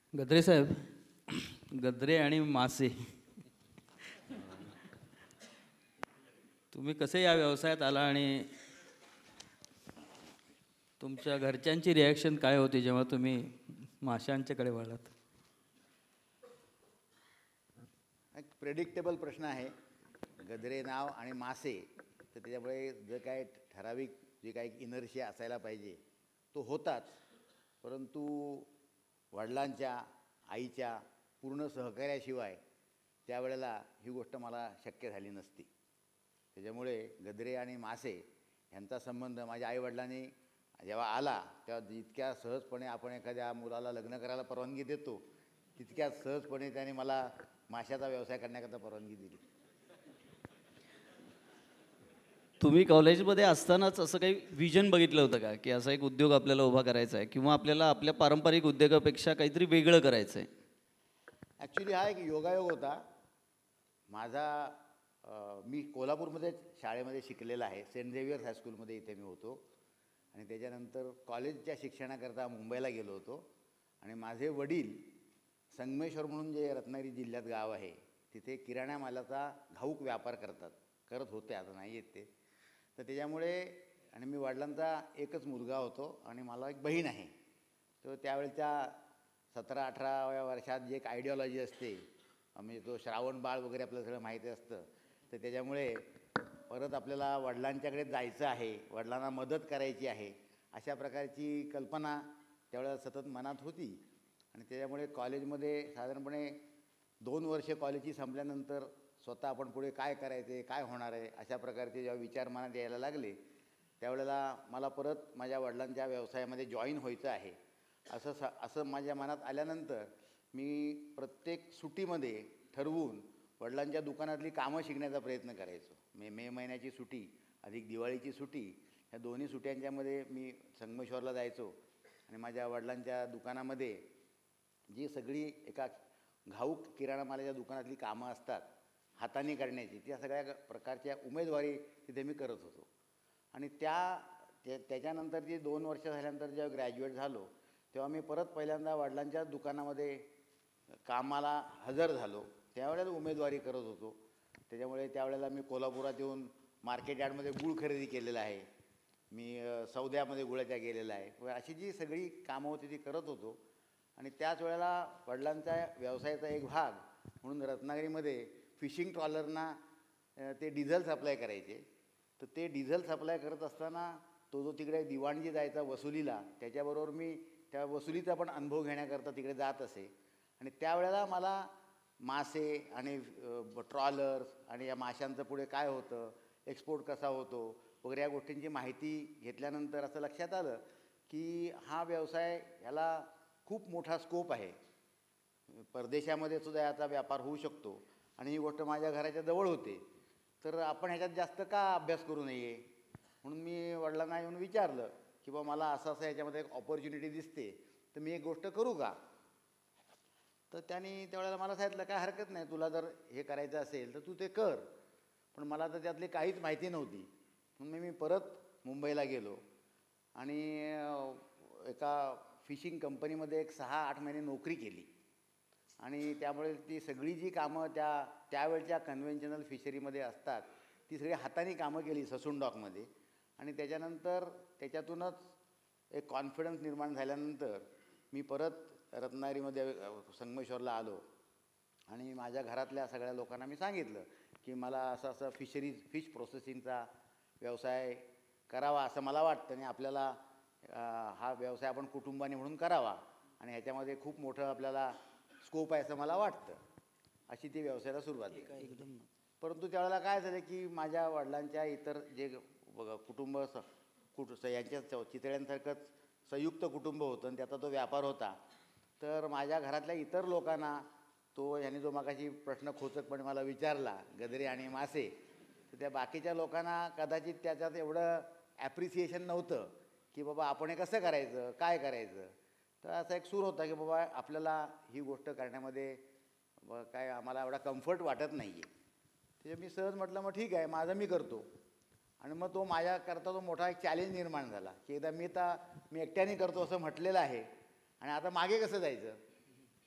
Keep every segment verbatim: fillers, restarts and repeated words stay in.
गद्रे साहेब, गद्रे आणि मासे, तुम्ही कसे या व्यवसायात आला आणि तुमच्या घरच्यांची रिॲक्शन काय होती जेव्हा तुम्ही माशांच्याकडे वळलात? एक प्रेडिक्टेबल प्रश्न आहे. गद्रे नाव आणि मासे, तर त्याच्यामुळे जे काय ठराविक जे काही इनर्शिया असायला पाहिजे तो होताच, परंतु वडिलांच्या आईच्या पूर्ण सहकार्याशिवाय त्यावेळेला ही गोष्ट मला शक्य झाली नसती. त्याच्यामुळे गद्रे आणि मासे यांचा संबंध माझ्या आईवडिलांनी जेव्हा आला तेव्हा जितक्या सहजपणे आपण एखाद्या मुलाला लग्न करायला परवानगी देतो तितक्या सहजपणे त्याने मला माशाचा व्यवसाय करण्याकरता परवानगी दिली. तुम्ही कॉलेजमध्ये असतानाच असं काही विजन बघितलं होतं का, की असा एक उद्योग आपल्याला उभा करायचा आहे किंवा आपल्याला आपल्या पारंपरिक उद्योगापेक्षा काहीतरी वेगळं करायचं आहे? ॲक्च्युली हा एक योगायोग होता माझा. मी कोल्हापूरमध्ये शाळेमध्ये शिकलेला आहे, सेंट झेवियर्स हायस्कूलमध्ये इथे मी होतो. आणि त्याच्यानंतर कॉलेजच्या शिक्षणाकरता मुंबईला गेलो होतो. आणि माझे वडील संगमेश्वर म्हणून जे रत्नागिरी जिल्ह्यात गाव आहे तिथे किराणा मालाचा घाऊक व्यापार करतात, करत होते, आता नाही येत ते. तर त्याच्यामुळे, आणि मी वडिलांचा एकच मुलगा होतो आणि मला एक बहीण आहे. तर त्यावेळेच्या सतरा अठराव्या वर्षात जे एक आयडिओलॉजी असते, म्हणजे तो श्रावण बाळ वगैरे आपल्याला सगळं माहिती असतं, तर त्याच्यामुळे परत आपल्याला वडिलांच्याकडे जायचं आहे, वडिलांना मदत करायची आहे, अशा प्रकारची कल्पना त्यावेळेला सतत मनात होती. आणि त्याच्यामुळे कॉलेजमध्ये साधारणपणे दोन वर्ष कॉलेजची संपल्यानंतर स्वतः आपण पुढे काय करायचे, काय होणार आहे, अशा प्रकारचे जेव्हा विचार मनात यायला लागले त्यावेळेला मला परत माझ्या वडिलांच्या व्यवसायामध्ये जॉईन व्हायचं आहे असं स असं माझ्या मनात आल्यानंतर मी प्रत्येक सुट्टीमध्ये ठरवून वडिलांच्या दुकानातली कामं शिकण्याचा प्रयत्न करायचो. मे मे महिन्याची सुट्टी अधिक दिवाळीची सुट्टी, ह्या दोन्ही सुट्ट्यांच्यामध्ये मी संगमेश्वरला जायचो आणि माझ्या वडिलांच्या दुकानामध्ये जी सगळी एका घाऊक किराणा मालाच्या दुकानातली कामं असतात हाताने करण्याची, त्या सगळ्या प्रकारच्या उमेदवारी तिथे मी करत होतो. आणि त्या त्या त्याच्यानंतर जे दोन वर्ष झाल्यानंतर जेव्हा ग्रॅज्युएट झालो तेव्हा मी परत पहिल्यांदा वडिलांच्या दुकानामध्ये कामाला हजर झालो. त्यावेळेला उमेदवारी करत होतो. त्याच्यामुळे त्यावेळेला मी कोल्हापुरात येऊन मार्केट यार्डमध्ये गूळ खरेदी केलेला आहे, मी सौद्यामध्ये गुळाच्या गेलेला आहे, अशी जी सगळी कामं होती ती करत होतो. आणि त्याच वेळेला वडिलांचा व्यवसायाचा एक भाग म्हणून रत्नागिरीमध्ये फिशिंग ट्रॉलरना ते डिझेल सप्लाय करायचे. तर ते डिझेल सप्लाय करत असताना तो जो तिकडे दिवाणजी जायचा वसुलीला, त्याच्याबरोबर मी त्या वसुलीचा पण अनुभव घेण्याकरता तिकडे जात असे. आणि त्यावेळेला मला मासे आणि ट्रॉलर्स आणि या माशांचं पुढे काय होतं, एक्सपोर्ट कसा होतो वगैरे या गोष्टींची माहिती घेतल्यानंतर असं लक्षात आलं की हा व्यवसाय ह्याला खूप मोठा स्कोप आहे, परदेशामध्ये सुद्धा याचा व्यापार होऊ शकतो. आणि ही गोष्ट माझ्या घराच्या जवळ होते, तर आपण ह्याच्यात जास्त का अभ्यास करू नये. म्हणून मी वडिलांना येऊन विचारलं की बा मला असं असं ह्याच्यामध्ये एक ऑपॉर्च्युनिटी दिसते, तर मी एक गोष्ट करू का. तर त्यांनी त्यावेळेला मला सांगितलं काय हरकत नाही, तुला जर हे करायचं असेल तर तू ते कर. पण मला तर त्यातली काहीच माहिती नव्हती. म्हणून मी परत मुंबईला गेलो आणि एका फिशिंग कंपनीमध्ये एक सहा आठ महिने नोकरी केली. आणि त्यामुळे ती सगळी जी कामं त्या त्यावेळच्या कन्व्हेन्शनल फिशरीमध्ये असतात ती सगळी हाताने कामं केली ससून डॉकमध्ये. आणि त्याच्यानंतर त्याच्यातूनच एक कॉन्फिडन्स निर्माण झाल्यानंतर मी परत रत्नागिरीमध्ये संगमेश्वरला आलो आणि माझ्या घरातल्या सगळ्या लोकांना मी सांगितलं की मला असं असं फिशरीज फिश प्रोसेसिंगचा व्यवसाय करावा असं मला वाटतं आणि आपल्याला हा व्यवसाय आपण कुटुंबाने म्हणून करावा आणि ह्याच्यामध्ये खूप मोठं आपल्याला स्कोप आहे असं मला वाटतं. अशी ती व्यवसायाला सुरुवात आहे एकदम. परंतु त्यावेळेला काय झालं की माझ्या वडिलांच्या इतर जे कुटुंब स कुट यांच्या चितळ्यांसारखंच संयुक्त कुटुंब होतं आणि त्याचा तो व्यापार होता. तर माझ्या घरातल्या इतर लोकांना तो यांनी जो मागाशी प्रश्न खोचकपणे मला विचारला गद्रे आणि मासे, तर त्या बाकीच्या लोकांना कदाचित त्याच्यात एवढं ॲप्रिसिएशन नव्हतं की बाबा आपण हे कसं करायचं, काय करायचं. तर असा एक सूर होता की बाबा आपल्याला ही गोष्ट करण्यामध्ये काय आम्हाला एवढा कम्फर्ट वाटत नाही आहे. ते मी सहज म्हटलं मग ठीक आहे माझं मी करतो. आणि मग तो माझ्याकरता तो मोठा एक चॅलेंज निर्माण झाला की एकदा मी तर मी एकट्याने करतो असं म्हटलेलं आहे आणि आता मागे कसं जायचं.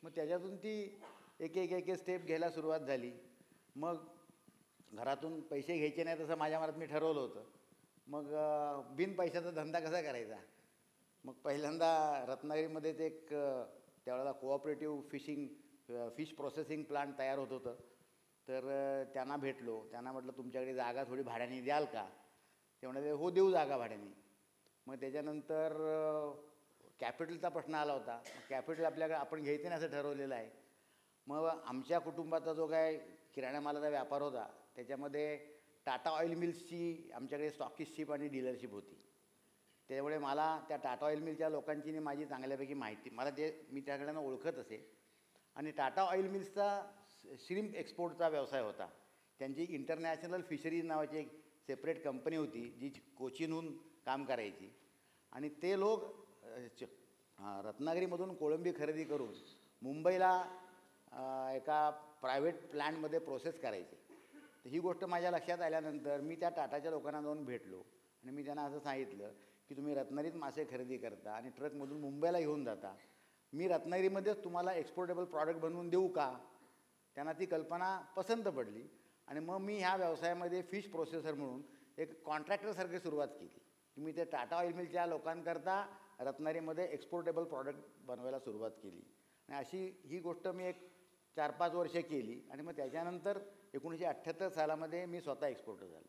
मग त्याच्यातून ती एक एक एक एक स्टेप घ्यायला सुरुवात झाली. मग घरातून पैसे घ्यायचे नाही तसं माझ्या मनात मी ठरवलं होतं. मग बिन पैशाचा धंदा कसा करायचा. मग पहिल्यांदा रत्नागिरीमध्येच एक त्यावेळेला cooperative fishing fish processing plant तयार होत होतं. तर त्यांना भेटलो. त्यांना म्हटलं तुमच्याकडे जागा थोडी भाड्याने द्याल का. ते म्हणाले हो देऊ जागा भाड्याने. मग त्याच्यानंतर कॅपिटलचा प्रश्न आला होता. कॅपिटल आपल्याकडे आपण घ्यायचं नाही असं ठरवलेलं आहे. मग आमच्या कुटुंबाचा जो काय किराणा मालाचा व्यापार होता त्याच्यामध्ये टाटा ऑइल मिल्सची आमच्याकडे स्टॉकिस्टशिप आणि डीलरशिप होती. त्यामुळे मला त्या टाटा ऑइल मिलच्या लोकांची माझी चांगल्यापैकी माहिती मला ते मी त्याकडनं ओळखत असे. आणि टाटा ऑइल मिल्सचा श्रिम्प एक्सपोर्टचा व्यवसाय होता. त्यांची इंटरनॅशनल फिशरीज नावाची एक सेपरेट कंपनी होती जी कोचीनहून काम करायची. आणि ते लोक रत्नागिरीमधून कोळंबी खरेदी करून मुंबईला एका प्रायव्हेट प्लॅनमध्ये प्रोसेस करायचे. तर ही गोष्ट माझ्या लक्षात आल्यानंतर मी त्या टाटाच्या लोकांना जाऊन भेटलो आणि मी त्यांना असं सांगितलं की तुम्ही रत्नागिरीत मासे खरेदी करता आणि ट्रकमधून मुंबईला घेऊन जाता. मी रत्नागिरीमध्येच तुम्हाला एक्सपोर्टेबल प्रॉडक्ट बनवून देऊ का. त्यांना ती कल्पना पसंत पडली आणि मग मी ह्या व्यवसायामध्ये फिश प्रोसेसर म्हणून एक कॉन्ट्रॅक्टरसारखी सुरुवात केली की मी ते टाटा ऑइल मिलच्या लोकांकरता रत्नागिरीमध्ये एक्सपोर्टेबल प्रॉडक्ट बनवायला सुरुवात केली. आणि अशी ही गोष्ट मी एक चार पाच वर्ष केली आणि मग त्याच्यानंतर एकोणीसशे अठ्ठ्याहत्तर सालामध्ये मी स्वतः एक्सपोर्टर झालो.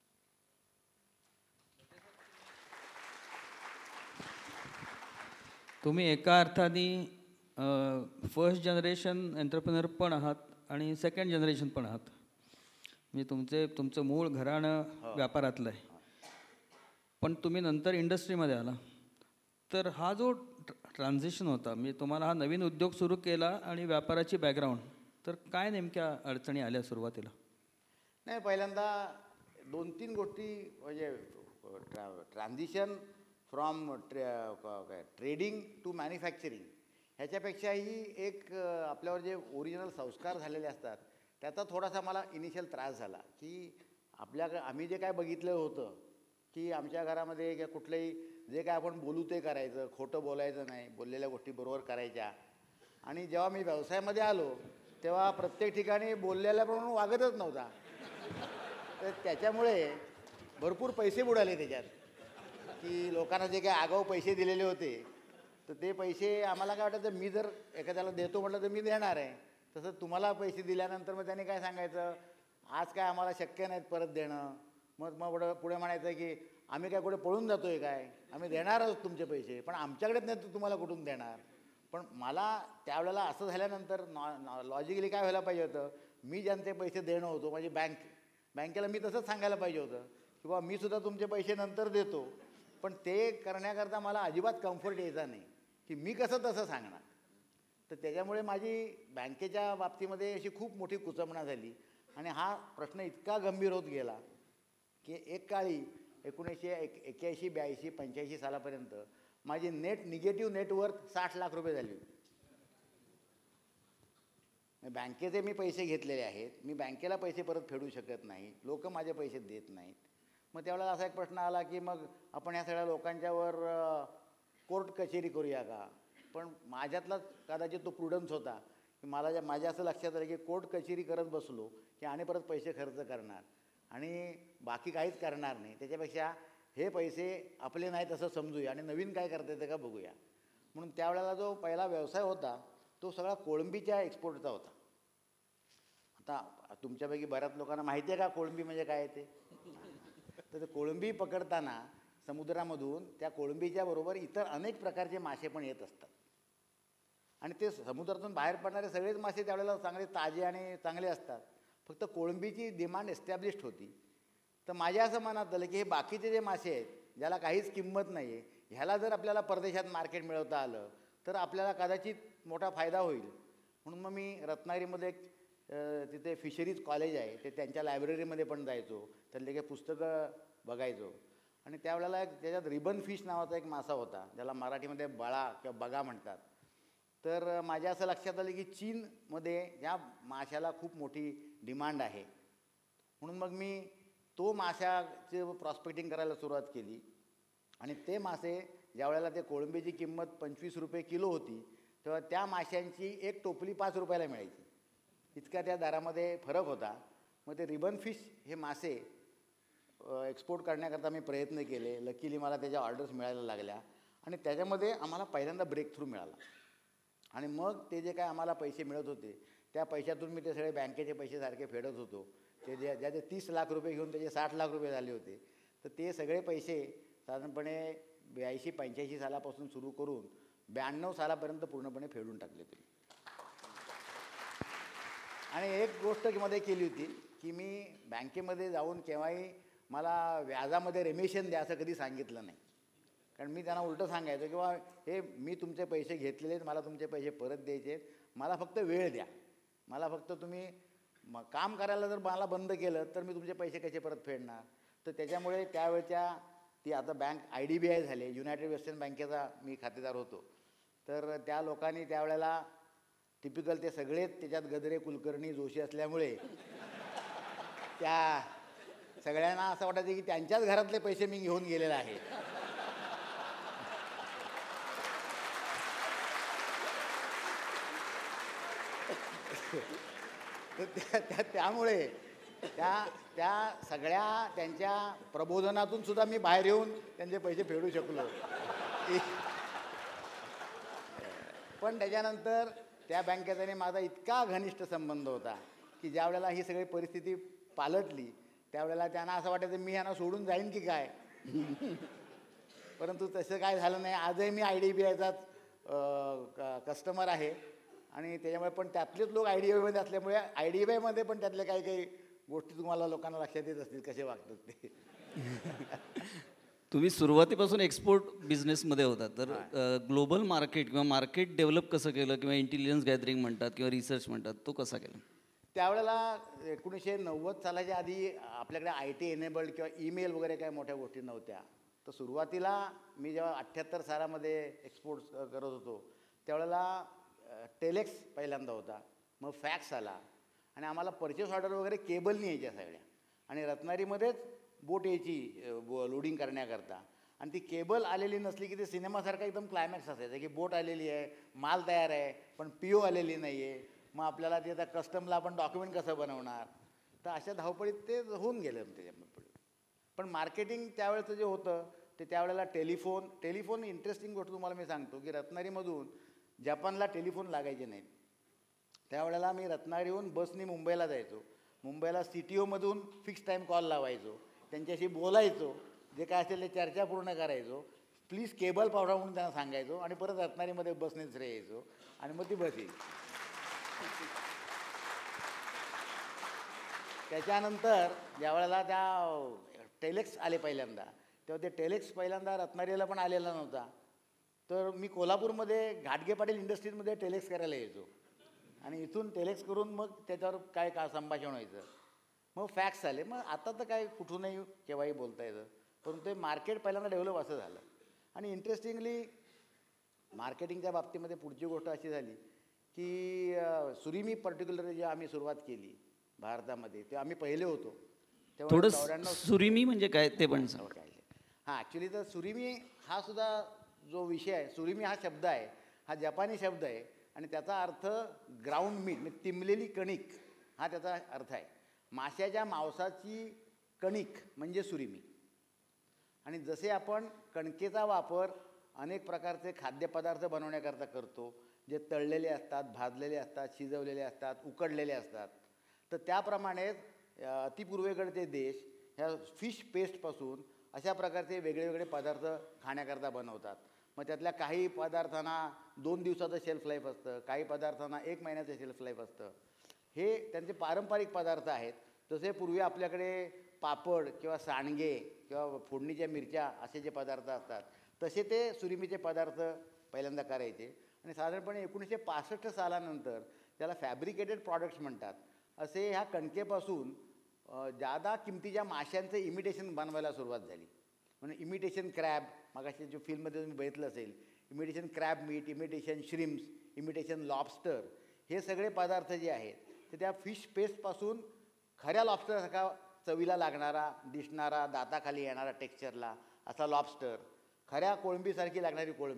तुम्ही एका अर्थाने फर्स्ट जनरेशन एंटरप्रेनर पण आहात आणि सेकंड जनरेशन पण आहात. म्हणजे तुमचे तुमचं मूळ घराणं व्यापारातलं आहे पण तुम्ही नंतर इंडस्ट्रीमध्ये आला. तर हा जो ट्रान्झिशन होता म्हणजे तुम्हाला हा नवीन उद्योग सुरू केला आणि व्यापाराची बॅकग्राऊंड तर काय नेमक्या अडचणी आल्या सुरुवातीला. नाही पहिल्यांदा दोन तीन गोष्टी म्हणजे ट्रा ट्रान्झिशन फ्रॉम ट्रे काय ट्रेडिंग टू मॅन्युफॅक्चरिंग ह्याच्यापेक्षाही एक आपल्यावर जे ओरिजिनल संस्कार झालेले असतात त्याचा थोडासा मला इनिशियल त्रास झाला की आपल्या आम्ही जे काय बघितलं होतं की आमच्या घरामध्ये किंवा कुठलंही जे काय आपण बोलू ते करायचं, खोटं बोलायचं नाही, बोललेल्या गोष्टी बरोबर करायच्या. आणि जेव्हा मी व्यवसायामध्ये आलो तेव्हा प्रत्येक ठिकाणी बोललेल्याप्रमाणे वागतच नव्हता. तर त्याच्यामुळे भरपूर पैसे बुडाले त्याच्यात की लोकांना जे काही आगाऊ पैसे दिलेले होते तर ते पैसे आम्हाला काय वाटायचं मी जर एखाद्याला देतो म्हटलं तर मी देणार आहे. तसं तुम्हाला पैसे दिल्यानंतर मग त्याने काय सांगायचं आज काय आम्हाला शक्य नाहीत परत देणं. मग मग पुढं पुढे म्हणायचं की आम्ही काय कुठे पळून जातो आहे काय, आम्ही देणारच तुमचे पैसे पण आमच्याकडेच नाही तर तुम्हाला कुठून देणार. पण मला त्यावेळेला असं झाल्यानंतर नॉ लॉजिकली काय व्हायला पाहिजे होतं मी ज्यांचे पैसे देणं होतो म्हणजे बँक बँकेला मी तसंच सांगायला पाहिजे होतं की बाबा मी सुद्धा तुमचे पैसे नंतर देतो. पण ते करण्याकरता मला अजिबात कम्फर्ट यायचा नाही की मी कसं तसं सांगणार. तर त्याच्यामुळे माझी बँकेच्या बाबतीमध्ये अशी खूप मोठी कुचंबणा झाली आणि हा प्रश्न इतका गंभीर होत गेला की एक काळी एकोणीसशे एक एक्याऐंशी ब्याऐंशी पंच्याऐंशी सालापर्यंत माझी नेट निगेटिव्ह नेटवर्थ साठ लाख रुपये झाली होती. बँकेचे मी पैसे घेतलेले आहेत, मी बँकेला पैसे परत फेडू शकत नाही, लोक माझे पैसे देत नाहीत. मग त्यावेळेला असा एक प्रश्न आला की मग आपण ह्या सगळ्या लोकांच्यावर कोर्ट कचेरी करूया का. पण माझ्यातला कदाचित तो प्रुडन्स होता की मला ज्या माझ्या असं लक्षात आलं की कोर्ट कचेरी करत बसलो की आणि परत पैसे खर्च करणार आणि बाकी काहीच करणार नाही. त्याच्यापेक्षा हे पैसे आपले नाहीत असं समजूया आणि नवीन काय करता येतं का बघूया. म्हणून त्यावेळेला जो पहिला व्यवसाय होता तो सगळा कोळंबीच्या एक्सपोर्टचा होता. आता तुमच्यापैकी बऱ्याच लोकांना माहिती आहे का कोळंबी म्हणजे काय ते. तर ते कोळंबी पकडताना समुद्रामधून त्या कोळंबीच्या बरोबर इतर अनेक प्रकारचे मासे पण येत असतात आणि ते समुद्रातून बाहेर पडणारे सगळेच मासे त्यावेळेला चांगले ताजे आणि चांगले असतात. फक्त कोळंबीची डिमांड एस्टॅब्लिश्ड होती. तर माझ्या असं मनात आलं की हे बाकीचे जे मासे आहेत ज्याला काहीच किंमत नाही आहे ह्याला जर आपल्याला परदेशात मार्केट मिळवता आलं तर आपल्याला कदाचित मोठा फायदा होईल. म्हणून मग मी रत्नागिरीमध्ये एक तिथे फिशरीज कॉलेज आहे ते त्यांच्या लायब्ररीमध्ये पण जायचो, त्यातले काही पुस्तकं बघायचो. आणि त्यावेळेला एक त्याच्यात रिबन फिश नावाचा एक मासा होता ज्याला मराठीमध्ये बळा किंवा बगा म्हणतात. तर माझ्या असं लक्षात आलं की चीनमध्ये या माशाला खूप मोठी डिमांड आहे. म्हणून मग मी तो माशाचे प्रॉस्पेक्टिंग करायला सुरुवात केली आणि ते मासे ज्या वेळेला ते कोळंबीची किंमत पंचवीस रुपये किलो होती तेव्हा त्या माशांची एक टोपली पाच रुपयाला मिळायची. इतका त्या दरामध्ये फरक होता. मग ते रिबन फिश हे मासे एक्सपोर्ट करण्याकरता मी प्रयत्न केले. लकीली मला त्याच्या ऑर्डर्स मिळायला लागल्या आणि त्याच्यामध्ये आम्हाला पहिल्यांदा ब्रेक थ्रू मिळाला. आणि मग ते जे काय आम्हाला पैसे मिळत होते त्या पैशातून मी ते सगळे बँकेचे पैसे सारखे फेडत होतो. ते जे ज्याचे तीस लाख रुपये घेऊन त्याचे साठ लाख रुपये झाले होते. तर ते सगळे पैसे साधारणपणे ब्याऐंशी पंच्याऐंशी सालापासून सुरू करून ब्याण्णव सालापर्यंत पूर्णपणे फेडून टाकले ते. आणि एक गोष्ट मध्ये केली होती की मी बँकेमध्ये जाऊन केव्हाही मला व्याजामध्ये रेमिशन द्या असं कधी सांगितलं नाही. कारण मी त्यांना उलटं सांगायचो किंवा हे मी तुमचे पैसे घेतलेले आहेत, मला तुमचे पैसे परत द्यायचे आहेत, मला फक्त वेळ द्या. मला फक्त तुम्ही मग काम करायला जर मला बंद केलं तर मी तुमचे पैसे कसे परत फेडणार. तर त्याच्यामुळे त्यावेळच्या ती आता bank I D B I झाले, युनायटेड वेस्टर्न बँकेचा मी खातेदार होतो. तर त्या लोकांनी त्यावेळेला टिपिकल ते सगळेच त्याच्यात गजरे कुलकर्णी जोशी असल्यामुळे त्या सगळ्यांना असं वाटायचं की त्यांच्याच घरातले पैसे मी घेऊन गेलेले आहे. तर त्या त्यामुळे त्या त्या सगळ्या त्यांच्या प्रबोधनातून सुद्धा मी बाहेर येऊन त्यांचे पैसे फेडू शकलो. पण त्याच्यानंतर त्या बँकेत आणि माझा इतका घनिष्ठ संबंध होता की ज्या वेळेला ही सगळी परिस्थिती पालटली त्यावेळेला त्यांना असं वाटायचं मी यांना सोडून जाईन की काय. परंतु तसं काय झालं नाही. आजही मी आय डी बी आयचाच कस्टमर आहे आणि त्याच्यामुळे पण त्यातलेच लोक आय डी बी आयमध्ये असल्यामुळे आय डी बी आयमध्ये पण त्यातल्या काही काही गोष्टी तुम्हाला लोकांना लक्षात येत असतील कसे वागतात ते. तुम्ही सुरुवातीपासून एक्सपोर्ट बिझनेसमध्ये होता तर ग्लोबल मार्केट किंवा मार्केट डेव्हलप कसं केलं किंवा इंटेलिजन्स गॅदरिंग म्हणतात किंवा रिसर्च म्हणतात तो कसा केला? त्यावेळेला एकोणीसशे नव्वद सालाच्या आधी आपल्याकडे आय टी एनेबल्ड किंवा ईमेल वगैरे काय मोठ्या गोष्टी नव्हत्या. तर सुरुवातीला मी जेव्हा अठ्ठ्याहत्तर सालामध्ये एक्सपोर्ट करत होतो त्यावेळेला टेलेक्स पहिल्यांदा होता, मग फॅक्स आला आणि आम्हाला परचेस ऑर्डर वगैरे केबलनी यायच्या सगळ्या आणि रत्नागिरीमध्येच बोट यायची लोडिंग करण्याकरता. आणि ती केबल आलेली नसली की ते सिनेमासारखा एकदम क्लायमॅक्स असायचा की बोट आलेली आहे, माल तयार आहे, पण पी ओ आलेली नाही आहे. मग आपल्याला ते आता कस्टमला आपण डॉक्युमेंट कसं बनवणार. तर अशा धावपळीत ते होऊन गेलं त्याच्यामध्ये. पण मार्केटिंग त्यावेळेचं जे होतं ते त्यावेळेला टेलिफोन टेलिफोन इंटरेस्टिंग गोष्ट तुम्हाला मी सांगतो की रत्नागिरीमधून जपानला टेलिफोन लागायचे नाहीत. त्यावेळेला मी रत्नागिरीहून बसनी मुंबईला जायचो. मुंबईला सी टी ओमधून फिक्स टाईम कॉल लावायचो, त्यांच्याशी बोलायचो, जे काय असेल ते चर्चा पूर्ण करायचो, प्लीज केबल पावडा म्हणून त्यांना सांगायचो आणि परत रत्नागिरीमध्ये बसनेच रे यायचो आणि मग ती बस यायची. त्याच्यानंतर ज्यावेळेला त्या टेलेक्स आले पहिल्यांदा तेव्हा ते टेलेक्स पहिल्यांदा रत्नागिरीला पण आलेला नव्हता. तर मी कोल्हापूरमध्ये घाटगे पाटील इंडस्ट्रीजमध्ये टेलेक्स करायला यायचो आणि इथून टेलेक्स करून मग त्याच्यावर काय का संभाषण व्हायचं. मग फॅक्स आले, मग आता तर काय कुठूनही केव्हाही बोलता येतं. परंतु ते मार्केट पहिल्यांदा डेव्हलप असं झालं. आणि इंटरेस्टिंगली मार्केटिंगच्या बाबतीमध्ये पुढची गोष्ट अशी झाली की सुरिमी पर्टिक्युलर जेव्हा आम्ही सुरुवात केली भारतामध्ये तेव्हा आम्ही पहिले होतो. थोडं सुरिमी म्हणजे काय ते पण सांग. हां, ॲक्च्युली तर सुरिमी हा सुद्धा जो विषय आहे, सुरिमी हा शब्द आहे, हा जपानी शब्द आहे आणि त्याचा अर्थ ग्राउंड मीट म्हणजे तिंबलेली कणिक हा त्याचा अर्थ आहे. माशाच्या मांसाची कणिक म्हणजे सुरिमी. आणि जसे आपण कणकेचा वापर अनेक प्रकारचे खाद्यपदार्थ बनवण्याकरता करतो, जे तळलेले असतात, भाजलेले असतात, शिजवलेले असतात, उकडलेले असतात, तर त्याप्रमाणेच अतिपूर्वेकडचे देश ह्या फिश पेस्टपासून अशा प्रकारचे वेगळे वेगळे पदार्थ खाण्याकरता बनवतात. मग त्यातल्या काही पदार्थांना दोन दिवसाचं शेल्फ लाईफ असतं, काही पदार्थांना एक महिन्याचं शेल्फ लाईफ असतं. हे त्यांचे पारंपरिक पदार्थ आहेत. जसे पूर्वी आपल्याकडे पापड किंवा सांडगे किंवा फोडणीच्या मिरच्या असे जे पदार्थ असतात तसे ते सुरिमीचे पदार्थ पहिल्यांदा करायचे. आणि साधारणपणे एकोणीसशे पासष्ट सालानंतर त्याला फॅब्रिकेटेड प्रॉडक्ट्स म्हणतात असे ह्या कणकेपासून जादा किमतीच्या माशांचं इमिटेशन बनवायला सुरुवात झाली. म्हणजे इमिटेशन क्रॅब, मागाशी जो फिल्ममध्ये तुम्ही बघितलं असेल, imitation crab meat, imitation shrimps, imitation lobster, हे सगळे पदार्थ जे आहेत ते त्या फिश पेस्टपासून खऱ्या लॉबस्टरसारखा चवीला लागणारा, दिसणारा, दाताखाली येणारा टेक्स्चरला असा लॉबस्टर, खऱ्या कोळंबीसारखी लागणारी कोळंबी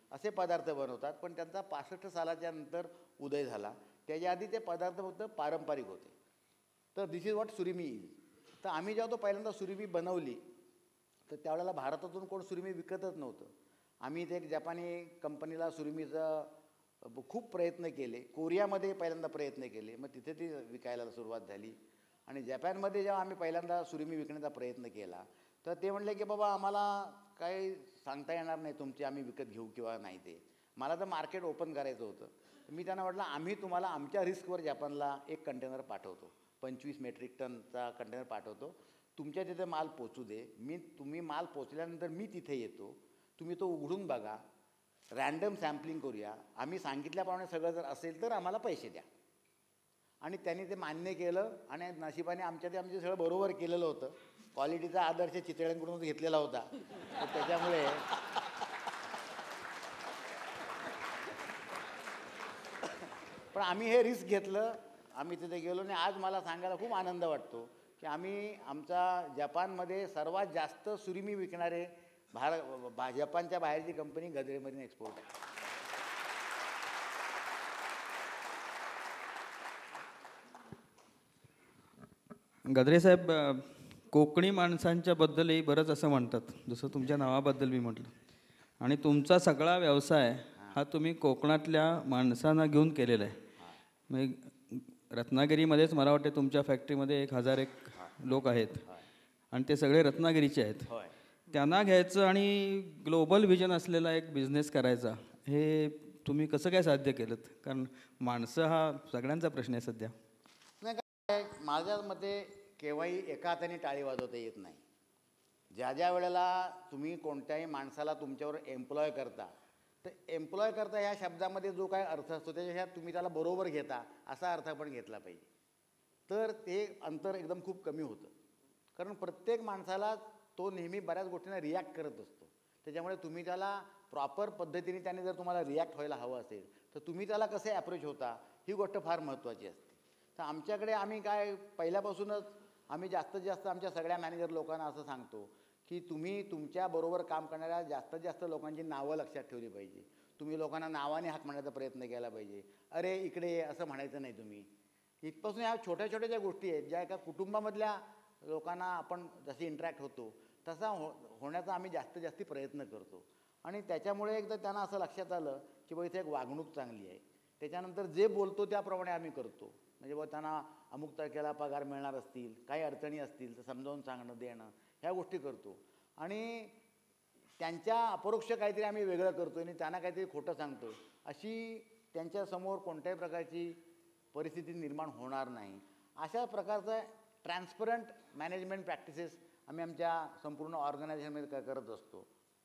असे पदार्थ बनवतात. पण त्यांचा पासष्ट सालाच्या नंतर उदय झाला. त्याच्या आधी ते पदार्थ फक्त पारंपरिक होते. तर this is what surimi is. तर आम्ही जेव्हा तो पहिल्यांदा सुरिमी बनवली तर त्यावेळेला भारतातून कोण सुरिमी विकतच नव्हतं. आम्ही ते एक जपानी कंपनीला सुरिमीचं खूप प्रयत्न केले. कोरियामध्ये पहिल्यांदा प्रयत्न केले, मग तिथे ती विकायला सुरुवात झाली. आणि जपानमध्ये जेव्हा आम्ही पहिल्यांदा सुरिमी विकण्याचा प्रयत्न केला तर ते म्हणले की बाबा आम्हाला काही सांगता येणार नाही तुमची आम्ही विकत घेऊ किंवा नाही. ते मला तर मार्केट ओपन करायचं होतं. मी त्यांना म्हटलं आम्ही तुम्हाला आमच्या रिस्कवर जपानला एक कंटेनर पाठवतो, पंचवीस मेट्रिक टनचा कंटेनर पाठवतो, तुमच्या तिथे माल पोचू दे. मी तुम्ही माल पोचल्यानंतर मी तिथे येतो, तुम्ही तो उघडून बघा, रॅन्डम सॅम्पलिंग करूया, आम्ही सांगितल्याप्रमाणे सगळं जर असेल तर आम्हाला पैसे द्या. आणि त्यांनी ते मान्य केलं आणि नशिबाने आमच्या ते आमचे सगळं बरोबर केलेलं होतं. क्वालिटीचा आदर्श चितळ्यांकडूनच घेतलेला होता. तर त्याच्यामुळे पण आम्ही हे रिस्क घेतलं, आम्ही तिथे गेलो आणि आज मला सांगायला खूप आनंद वाटतो की आम्ही आमचा जपानमध्ये सर्वात जास्त सुरिमी विकणारे भार भा जपानच्या बाहेरची कंपनी गद्रे मरीन एक्सपोर्ट आहे. गद्रे साहेब, कोकणी माणसांच्या बद्दलही बरंच असं म्हणतात, जसं तुमच्या नावाबद्दल मी म्हटलं. आणि तुमचा सगळा व्यवसाय हा तुम्ही कोकणातल्या माणसांना घेऊन केलेला आहे. म्हणजे रत्नागिरीमध्येच मला वाटते तुमच्या फॅक्टरीमध्ये एक हजार एक लोक आहेत आणि ते सगळे रत्नागिरीचे आहेत. त्यांना घ्यायचं आणि ग्लोबल व्हिजन असलेला एक बिझनेस करायचा, हे तुम्ही कसं काय साध्य केलं? कारण माणसं हा सगळ्यांचा प्रश्न आहे सध्या. नाही काय, माझ्या मते केव्हाही एका हाताने टाळी वाजवता येत नाही. ज्या ज्या वेळेला तुम्ही कोणत्याही माणसाला तुमच्यावर एम्प्लॉय करता तर एम्प्लॉय करता ह्या शब्दामध्ये जो काय अर्थ असतो त्याच्यात तुम्ही त्याला बरोबर घेता असा अर्थ पण घेतला पाहिजे. तर ते अंतर एकदम खूप कमी होतं. कारण प्रत्येक माणसाला तो नेहमी बऱ्याच गोष्टींना रिॲक्ट करत असतो. त्याच्यामुळे तुम्ही त्याला प्रॉपर पद्धतीने त्याने जर तुम्हाला रिॲक्ट व्हायला हवं असेल तर तुम्ही त्याला कसे ॲप्रोच होता ही गोष्ट फार महत्त्वाची असते. तर आमच्याकडे आम्ही काय पहिल्यापासूनच आम्ही जास्तीत जास्त आमच्या सगळ्या मॅनेजर लोकांना असं सांगतो की तुम्ही तुमच्याबरोबर काम करणाऱ्या जास्तीत जास्त लोकांची नावं लक्षात ठेवली पाहिजे. तुम्ही लोकांना नावाने हाक म्हणण्याचा प्रयत्न केला पाहिजे. अरे इकडे ये असं म्हणायचं नाही तुम्ही. इथपासून ह्या छोट्या छोट्या ज्या गोष्टी आहेत ज्या एका कुटुंबामधल्या लोकांना आपण जशी इंटरॅक्ट होतो तसा हो होण्याचा आम्ही जास्तीत जास्त प्रयत्न करतो. आणि त्याच्यामुळे एकदा त्यांना असं लक्षात आलं की बघ इथे एक वागणूक चांगली आहे. त्याच्यानंतर जे बोलतो त्याप्रमाणे आम्ही करतो. म्हणजे बघ त्यांना अमुक तारखेला पगार मिळणार असतील, काही अडचणी असतील तर समजावून सांगणं देणं ह्या गोष्टी करतो. आणि त्यांच्या अपरोक्ष काहीतरी आम्ही वेगळं करतो आणि त्यांना काहीतरी खोटं सांगतो अशी त्यांच्यासमोर कोणत्याही प्रकारची परिस्थिती निर्माण होणार नाही. अशा प्रकारचं ट्रान्सपरंट मॅनेजमेंट प्रॅक्टिसेस आम्ही आमच्या संपूर्ण ऑर्गनायझेशनमध्ये करत असतो.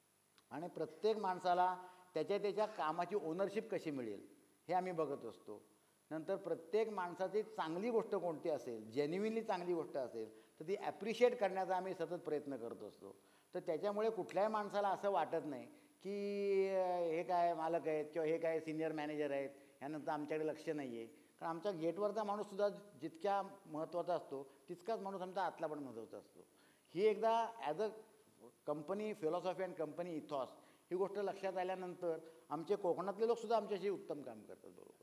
आणि प्रत्येक माणसाला त्याच्या त्याच्या कामाची ओनरशिप कशी मिळेल हे आम्ही बघत असतो. नंतर प्रत्येक माणसाची चांगली गोष्ट कोणती असेल, जेन्युइनली चांगली गोष्ट असेल तर ती ॲप्रिशिएट करण्याचा आम्ही सतत प्रयत्न करत असतो. तर त्याच्यामुळे कुठल्याही माणसाला असं वाटत नाही की हे काय मालक आहेत किंवा हे काय सिनियर मॅनेजर आहेत ह्यानंतर आमच्याकडे लक्ष नाही आहे. कारण आमच्या गेटवरचा माणूससुद्धा जितक्या महत्त्वाचा असतो तितकाच माणूस आमचा आतला पण महत्त्वाचा असतो. ही एकदा as a company philosophy and company ethos ही गोष्ट लक्षात आल्यानंतर आमचे कोकणातले लोकसुद्धा आमच्याशी उत्तम काम करतात. बरोबर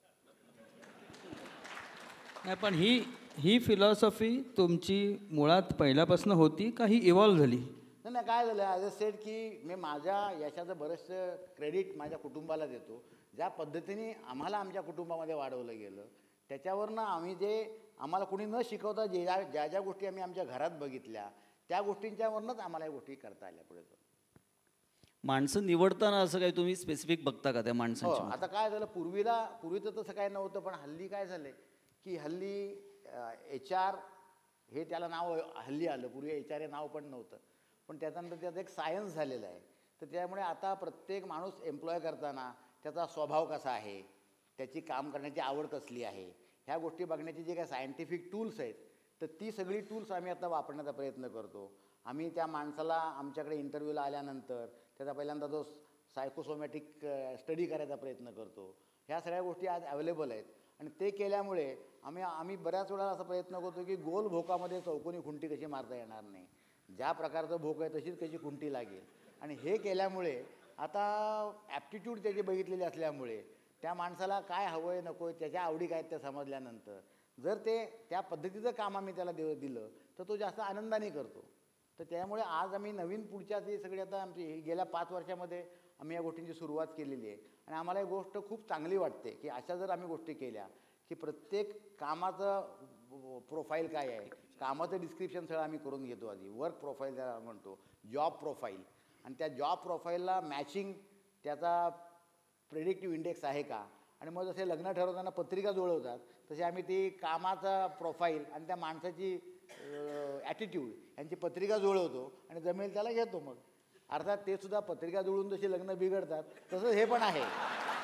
नाही, पण ही ही फिलॉसॉफी तुमची मुळात पहिल्यापासून होती का ही इव्हॉल्व झाली? नाही नाही काय झालं, ॲज अ सेड की मी माझ्या यशाचं बरंचसं क्रेडिट माझ्या कुटुंबाला देतो. ज्या पद्धतीने आम्हाला आमच्या कुटुंबामध्ये वाढवलं गेलं त्याच्यावरनं आम्ही जे आम्हाला कुणी न शिकवता जे ज्या ज्या ज्या गोष्टी आम्ही आमच्या घरात बघितल्या त्या गोष्टींच्यावरनंच आम्हाला या गोष्टी करता आल्या पुढे. माणसं निवडताना असं काही तुम्ही स्पेसिफिक बघता का त्या हो, माणसांची? आता काय झालं, पूर्वीला पूर्वीचं तसं काय नव्हतं, पण हल्ली काय झालं की हल्ली एच आर हे त्याला नाव हल्ली आलं. पूर्वी एच आर हे नाव पण नव्हतं, पण त्याच्यानंतर त्याचं एक सायन्स झालेलं आहे. तर त्यामुळे आता प्रत्येक माणूस एम्प्लॉय करताना त्याचा स्वभाव कसा आहे, त्याची काम करण्याची आवड कसली आहे, ह्या गोष्टी बघण्याची जे काही सायंटिफिक टूल्स आहेत तर ती सगळी टूल्स आम्ही आता वापरण्याचा प्रयत्न करतो. आम्ही त्या माणसाला आमच्याकडे इंटरव्ह्यूला आल्यानंतर त्याचा पहिल्यांदा जो सायकोसोमॅटिक स्टडी करायचा प्रयत्न करतो. ह्या सगळ्या गोष्टी आज अवेलेबल आहेत आणि ते केल्यामुळे आम्ही आम्ही बऱ्याच वेळा असा प्रयत्न करतो की गोल भोकामध्ये चौकोनी खुंटी कशी मारता येणार नाही. ज्या प्रकारचं भोक आहे तशीच कशी खुंटी लागेल. आणि हे केल्यामुळे आता ॲप्टिट्यूड त्याचे बघितलेले असल्यामुळे त्या माणसाला काय हवं आहे नको आहे त्याच्या आवडी काय त्या समजल्यानंतर जर ते त्या पद्धतीचं काम आम्ही त्याला दे दिलं तर तो जास्त आनंदाने करतो. तर त्यामुळे आज आम्ही नवीन पुढच्या जे सगळे आता आमची गेल्या पाच वर्षामध्ये आम्ही या गोष्टींची सुरुवात केलेली आहे आणि आम्हाला ही गोष्ट खूप चांगली वाटते की अशा जर आम्ही गोष्टी केल्या की प्रत्येक कामाचं प्रोफाईल काय आहे, कामाचं डिस्क्रिप्शन सगळं आम्ही करून घेतो. आधी वर्क प्रोफाईल त्याला म्हणतो, जॉब प्रोफाईल, आणि त्या जॉब प्रोफाईलला मॅचिंग त्याचा प्रेडिक्टिव्ह इंडेक्स आहे का, आणि मग जसे लग्न ठरवताना पत्रिका जुळवतात तसे आम्ही ती कामाचा प्रोफाईल आणि त्या माणसाची ॲटिट्यूड यांची पत्रिका जुळवतो आणि जमेल त्याला घेतो. मग अर्थात ते सुद्धा पत्रिका जुळून जसे लग्न बिघडतात तसंच हे पण आहे,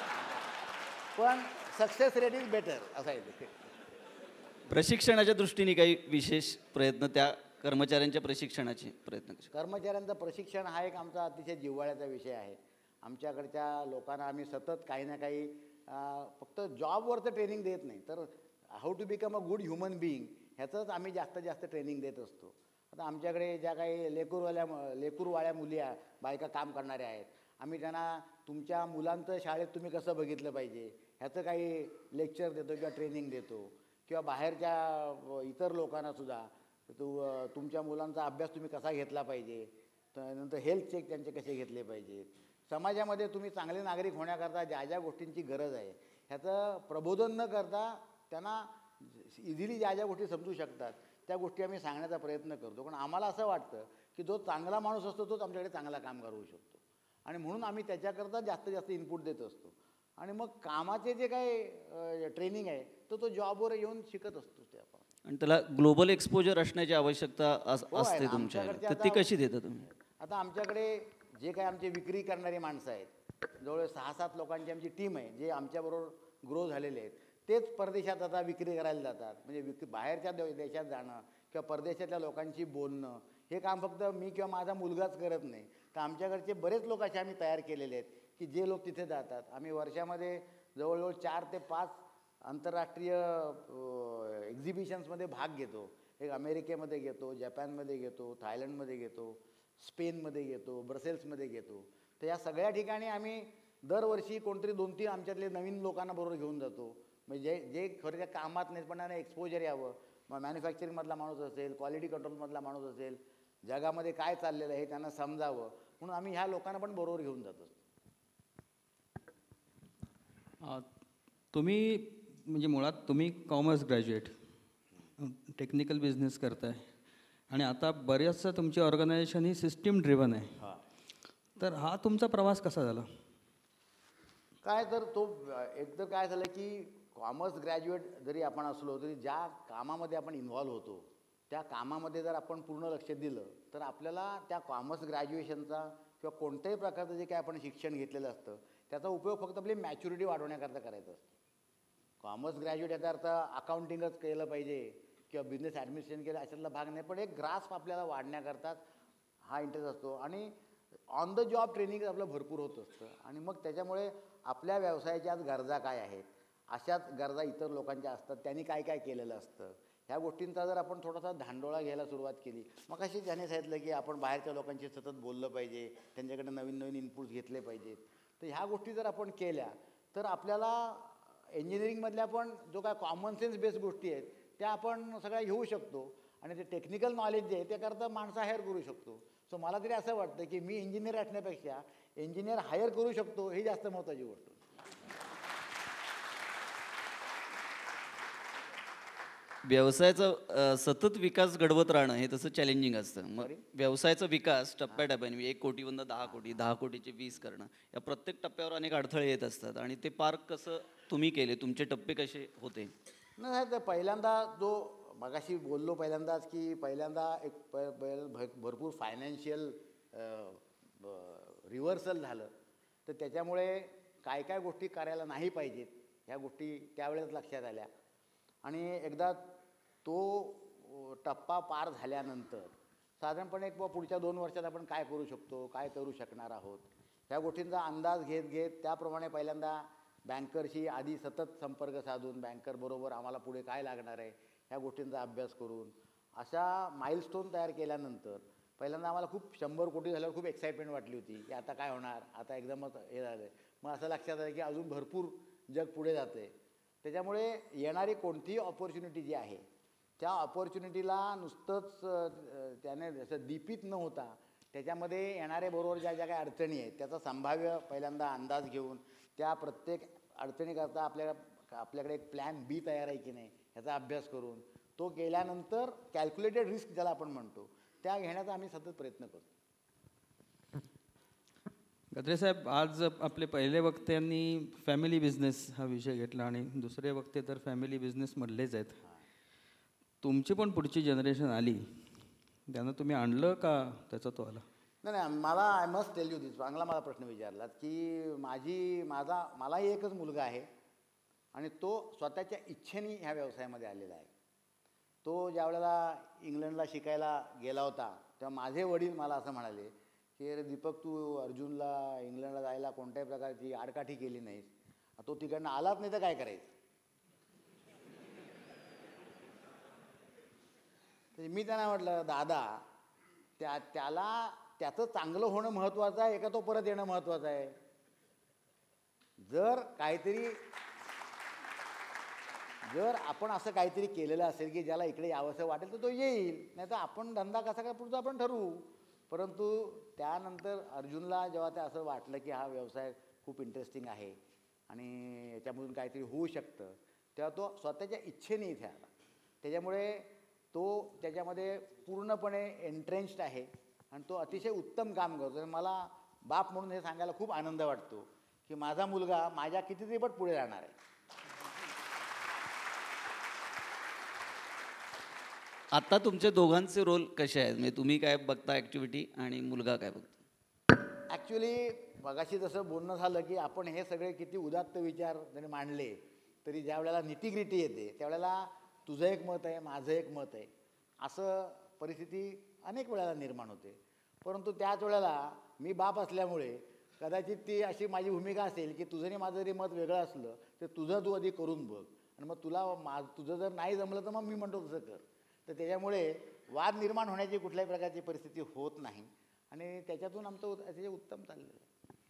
पण सक्सेस रेट इज बेटर असं आहे ते. प्रशिक्षणाच्या दृष्टीने काही विशेष प्रयत्न, त्या कर्मचाऱ्यांच्या प्रशिक्षणाचे प्रयत्न कसे? कर्मचाऱ्यांचं प्रशिक्षण हा एक आमचा अतिशय जिव्हाळ्याचा विषय आहे. आमच्याकडच्या लोकांना आम्ही सतत काही ना काही फक्त जॉबवरचं ट्रेनिंग देत नाही, तर how to become a good human being ह्याचंच आम्ही जास्तीत जास्त ट्रेनिंग देत असतो. आता आमच्याकडे ज्या काही लेकूरवाल्या लेकूरवाळ्या मुली बायका काम करणाऱ्या आहेत, आम्ही त्यांना तुमच्या मुलांचं शाळेत तुम्ही कसं बघितलं पाहिजे ह्याचं काही लेक्चर देतो किंवा ट्रेनिंग देतो, किंवा बाहेरच्या इतर लोकांनासुद्धा तू तुमच्या मुलांचा अभ्यास तुम्ही कसा घेतला पाहिजे, त्यानंतर हेल्थ चेक त्यांचे कसे घेतले पाहिजेत, समाजामध्ये तुम्ही चांगले नागरिक होण्याकरता ज्या ज्या गोष्टींची गरज आहे ह्याचं प्रबोधन न करता त्यांना इझिली ज्या ज्या गोष्टी समजू शकतात त्या गोष्टी आम्ही सांगण्याचा प्रयत्न करतो. पण आम्हाला असं वाटतं की जो चांगला माणूस असतो तोच आमच्याकडे चांगला काम करू शकतो, आणि म्हणून आम्ही त्याच्याकरता जास्तीत जास्त इनपुट देत असतो. आणि मग कामाचे जे काही ट्रेनिंग आहे तो तो जॉबवर येऊन शिकत असतो ते आपण. आणि त्याला ग्लोबल एक्सपोजर असण्याची आवश्यकता अस- हो आहे असते ना. तुमच्या, आमच्याकडचे तर ती आता- कशी देता तुम्ही? आता आमच्याकडे जे काही आमचे विक्री करणारी माणसं आहेत, जवळ सहा सात लोकांची आमची टीम आहे जे आमच्याबरोबर ग्रो झालेले आहेत, तेच परदेशात आता विक्री करायला जातात. म्हणजे विक्री बाहेरच्या दे देशात जाणं किंवा परदेशातल्या लोकांशी बोलणं हे काम फक्त मी किंवा माझा मुलगाच करत नाही, तर आमच्याकडचे बरेच लोक असे आम्ही तयार केलेले आहेत की जे लोक तिथे जातात. आम्ही वर्षामध्ये जवळजवळ चार ते पाच आंतरराष्ट्रीय एक्झिबिशन्समध्ये भाग घेतो. एक अमेरिकेमध्ये घेतो, जपानमध्ये घेतो, थायलंडमध्ये घेतो, स्पेनमध्ये घेतो, ब्रसेल्समध्ये घेतो. तर या सगळ्या ठिकाणी आम्ही दरवर्षी कोणतरी दोन तीन आमच्यातले नवीन लोकांना बरोबर घेऊन जातो. म्हणजे जे जे खरं त्या कामात नाही पण त्यांना एक्सपोजर यावं, मग मॅन्युफॅक्चरिंगमधला माणूस असेल, क्वालिटी कंट्रोलमधला माणूस असेल, जगामध्ये काय चाललेलं आहे हे त्यांना समजावं म्हणून आम्ही ह्या लोकांना पण बरोबर घेऊन जातो. अ, तुम्ही म्हणजे मुळात तुम्ही कॉमर्स ग्रॅज्युएट, टेक्निकल बिझनेस करताय, आणि आता बऱ्याचशा तुमची ऑर्गनायझेशन ही सिस्टीम ड्रिव्हन आहे. तर हा तुमचा प्रवास कसा झाला? काय तर तो एकतर काय झालं की कॉमर्स ग्रॅज्युएट जरी आपण असलो तरी ज्या कामामध्ये आपण इन्व्हॉल्व होतो त्या कामामध्ये जर आपण पूर्ण लक्ष दिलं तर आपल्याला त्या कॉमर्स ग्रॅज्युएशनचा किंवा कोणत्याही प्रकारचं जे काय आपण शिक्षण घेतलेलं असतं त्याचा उपयोग फक्त आपली मॅच्युरिटी वाढवण्याकरता करायचा असतो. कॉमर्स ग्रॅज्युएट याचा अर्थ अकाउंटिंगच केलं पाहिजे किंवा बिझनेस ॲडमिनिस्ट्रेशन केलं अशातला भाग नाही, पण एक ग्रास्प आपल्याला वाढण्याकरताच हा इंटरेस्ट असतो. आणि ऑन द जॉब ट्रेनिंग आपलं भरपूर होत असतं, आणि मग त्याच्यामुळे आपल्या व्यवसायाच्या आज गरजा काय आहेत, अशाच गरजा इतर लोकांच्या असतात, त्यांनी काय काय केलेलं असतं, ह्या गोष्टींचा जर आपण थोडासा धांडोळा घ्यायला सुरुवात केली. मग अशी त्याने सांगितलं की आपण बाहेरच्या लोकांशी सतत बोललं पाहिजे, त्यांच्याकडे नवीन नवीन इनपुट्स घेतले पाहिजेत. तर ह्या गोष्टी जर आपण केल्या तर आपल्याला इंजिनिअरिंगमधल्या पण जो काय कॉमन सेन्स बेस्ड गोष्टी आहेत त्या आपण सगळ्या घेऊ शकतो, आणि ते टेक्निकल नॉलेज जे आहे त्याकरता माणसं हायर करू शकतो. सो मला तरी असं वाटतं की मी इंजिनियर असण्यापेक्षा इंजिनियर हायर करू शकतो ही जास्त महत्त्वाची गोष्ट. व्यवसायाचा अ, सतत विकास घडवत राहणं हे तसं चॅलेंजिंग असतं. मग व्यवसायाचा विकास टप्प्याटप्प्याने एक कोटीवरून दहा कोटी, दहा कोटीचे वीस करणं, या प्रत्येक टप्प्यावर अनेक अडथळे येत असतात, आणि ते पार कसं तुम्ही केले, तुमचे टप्पे कसे होते? नाही तर पहिल्यांदा जो मगाशी बोललो पहिल्यांदाच की पहिल्यांदा एक प भ भरपूर फायनान्शियल रिव्हर्सल झालं, तर त्याच्यामुळे काय काय गोष्टी करायला नाही पाहिजेत ह्या गोष्टी त्यावेळेस लक्षात आल्या. आणि एकदा तो टप्पा पार झाल्यानंतर साधारणपणे एक पुढच्या दोन वर्षात आपण काय करू शकतो, काय करू शकणार आहोत ह्या गोष्टींचा अंदाज घेत घेत त्याप्रमाणे पहिल्यांदा बँकरशी आधी सतत संपर्क साधून बँकरबरोबर आम्हाला पुढे काय लागणार आहे ह्या गोष्टींचा अभ्यास करून अशा माइलस्टोन तयार केल्यानंतर पहिल्यांदा आम्हाला खूप शंभर कोटी झाल्यावर खूप एक्साइटमेंट वाटली होती की आता काय होणार, आता एकदमच हे झालं आहे. मग असं लक्षात आलं की अजून भरपूर जग पुढे जातं आहे. त्याच्यामुळे येणारी कोणतीही ऑपॉर्च्युनिटी जी आहे त्या ऑपॉर्च्युनिटीला नुसतंच त्याने जसं दीपित न होता त्याच्यामध्ये येणारे बरोबर ज्या ज्या काही अडचणी आहेत त्याचा संभाव्य पहिल्यांदा अंदाज घेऊन त्या प्रत्येक अडचणीकरता आपल्या आपल्याकडे एक प्लॅन बी तयार आहे की नाही ह्याचा अभ्यास करून तो केल्यानंतर कॅल्क्युलेटेड रिस्क ज्याला आपण म्हणतो त्या घेण्याचा आम्ही सतत प्रयत्न करतो. गद्रे साहेब, आज आपले पहिले वक्त्यांनी फॅमिली बिझनेस हा विषय घेतला आणि दुसरे वक्ते तर फॅमिली बिझनेसमधलेच आहेत. तुमची पण पुढची जनरेशन आली, त्यांना तुम्ही आणलं का त्याचा तो आला? नाही नाही, मला I must tell you this, चांगला मला प्रश्न विचारलात की माझी माझा मलाही एकच मुलगा आहे आणि तो स्वतःच्या इच्छेने ह्या व्यवसायामध्ये आलेला आहे. तो ज्या वेळेला इंग्लंडला शिकायला गेला होता तेव्हा माझे वडील मला असं म्हणाले की अरे दीपक, तू अर्जुनला इंग्लंडला जायला कोणत्याही प्रकारची आडकाठी केली नाहीस, तो तिकडनं आलाच नाही तर काय करायचं. तर मी त्यांना म्हटलं, दादा त्या त्याला त्याचं चांगलं होणं महत्त्वाचं आहे का तो परत येणं महत्त्वाचं आहे? जर काहीतरी जर आपण असं काहीतरी केलेलं असेल की ज्याला इकडे यावंसं वाटेल तर तो येईल, नाही तर आपण धंदा कसा काय पुढचा आपण ठरवू. परंतु त्यानंतर अर्जुनला जेव्हा ते असं वाटलं की हा व्यवसाय खूप इंटरेस्टिंग आहे आणि याच्यामधून काहीतरी होऊ शकतं तेव्हा तो स्वतःच्या इच्छेने इथे आला. त्याच्यामुळे तो त्याच्यामध्ये पूर्णपणे एंट्रेन्स्ड आहे आणि तो अतिशय उत्तम काम करतो. मला बाप म्हणून हे सांगायला खूप आनंद वाटतो की माझा मुलगा माझ्या कितीतरी पट पुढे जाणार आहे. आता तुमचे दोघांचे रोल कसे आहेत, म्हणजे तुम्ही काय बघता ॲक्टिव्हिटी आणि मुलगा काय बघतो? ॲक्च्युली मगाशी जसं बोलणं झालं की आपण हे सगळे किती उदात्त विचार जरी मांडले तरी ज्या वेळेला निटीग्रिटी येते त्यावेळेला तुझं एक मत आहे, माझं एक मत आहे, असं परिस्थिती अनेक वेळेला निर्माण होते. परंतु त्याच वेळेला मी बाप असल्यामुळे कदाचित ती अशी माझी भूमिका असेल की तुझं आणि माझं जरी मत वेगळं असलं तर तुझं तू आधी करून बघ आणि मग तुला मा तुझं जर नाही जमलं तर मग मी म्हणतो तसं कर. तर त्याच्यामुळे वाद निर्माण होण्याची कुठल्याही प्रकारची परिस्थिती होत नाही आणि त्याच्यातून आमचं अतिशय उत्तम चाललेलं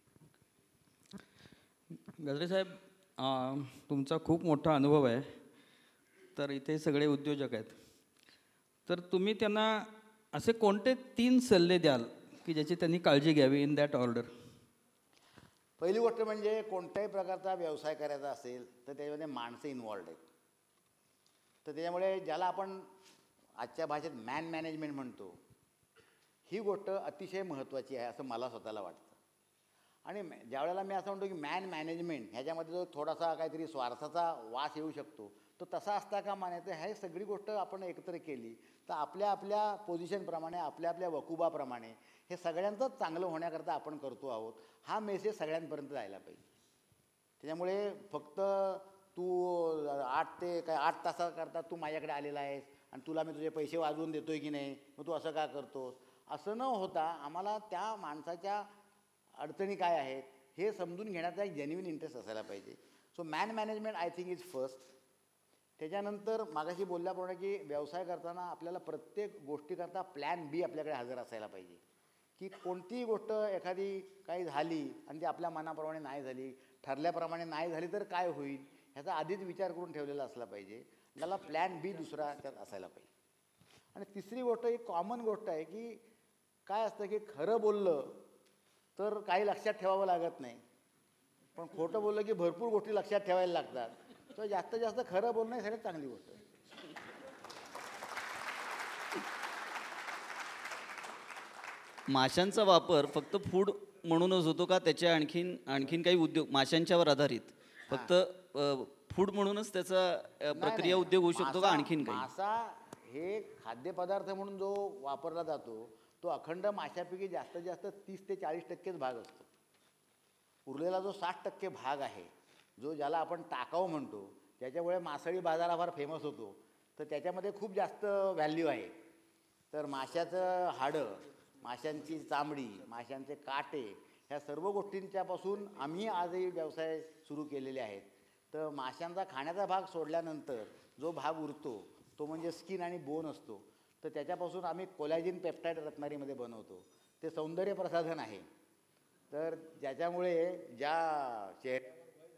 आहे. गद्रे साहेब, तुमचा खूप मोठा अनुभव आहे, तर इथे सगळे उद्योजक आहेत, तर तुम्ही त्यांना असे कोणते तीन सल्ले द्याल की ज्याची त्यांनी काळजी घ्यावी इन दॅट ऑर्डर? पहिली गोष्ट म्हणजे कोणत्याही प्रकारचा व्यवसाय करायचा असेल तर त्याच्यामध्ये माणसं इन्वॉल्ड आहेत. तर त्याच्यामुळे ज्याला आपण आजच्या भाषेत मॅन मॅनेजमेंट म्हणतो ही गोष्ट अतिशय महत्त्वाची आहे असं मला स्वतःला वाटतं. आणि ज्या वेळेला मी असं म्हणतो की मॅन मॅनेजमेंट ह्याच्यामध्ये जो थोडासा काहीतरी स्वार्थाचा वास येऊ शकतो तो तसा असता कामा नये. तर ह्या सगळी गोष्ट आपण एकत्र केली तर आपल्या आपल्या पोझिशनप्रमाणे आपल्या आपल्या वकुबाप्रमाणे हे सगळ्यांचंच चांगलं होण्याकरता आपण करतो आहोत हा मेसेज सगळ्यांपर्यंत जायला पाहिजे. त्याच्यामुळे फक्त तू आठ ते काय आठ तासाकरता तू माझ्याकडे आलेला आहेस आणि तुला मी तुझे पैसे वाजवून देतो आहे की नाही, मग तू असं का करतोस, असं न होता आम्हाला त्या माणसाच्या अडचणी काय आहेत हे समजून घेण्याचा एक जेन्युइन इंटरेस्ट असायला पाहिजे. So man management I think is first. त्याच्यानंतर मागाशी बोलल्याप्रमाणे की व्यवसाय करताना आपल्याला प्रत्येक गोष्टीकरता प्लॅन बी आपल्याकडे हजर असायला पाहिजे की कोणतीही गोष्ट एखादी काही झाली आणि ती आपल्या मनाप्रमाणे नाही झाली, ठरल्याप्रमाणे नाही झाली तर काय होईल ह्याचा आधीच विचार करून ठेवलेला असला पाहिजे. त्याला प्लॅन बी दुसरा त्यात असायला पाहिजे. आणि तिसरी गोष्ट एक कॉमन गोष्ट आहे की काय असतं की खरं बोललं तर काही लक्षात ठेवावं लागत नाही, पण खोटं बोललं की भरपूर गोष्टी लक्षात ठेवायला लागतात. तर जास्तीत जास्त खरं बोलणं ही सगळ्यात चांगली गोष्ट आहे. माशांचा वापर फक्त फूड म्हणूनच होतो का त्याच्या आणखीन आणखीन काही उद्योग माशांच्यावर आधारित फक्त फूड म्हणूनच त्याचा अ, प्रक्रिया उद्योग होऊ शकतो का आणखीन काही? मासा हे खाद्यपदार्थ म्हणून जो वापरला जातो तो अखंड माशापैकी जास्तीत जास्त तीस ते चाळीस टक्केच भाग असतो. उरलेला जो साठ टक्के भाग आहे जो ज्याला आपण टाकाऊ म्हणतो ज्याच्यामुळे मासळी बाजारा फार फेमस होतो तर त्याच्यामध्ये खूप जास्त व्हॅल्यू आहे. तर माशाचं हाडं, माशांची चामडी, माशांचे काटे ह्या सर्व गोष्टींच्यापासून आम्ही आजही व्यवसाय सुरू केलेले आहेत. तर माशांचा खाण्याचा भाग सोडल्यानंतर जो भाग उरतो तो म्हणजे स्किन आणि बोन असतो. तर त्याच्यापासून आम्ही कोलॅजिन पेप्टाईड रत्नागिरीमध्ये बनवतो. ते सौंदर्य प्रसाधन आहे. तर ज्याच्यामुळे ज्या चेहऱ्यावर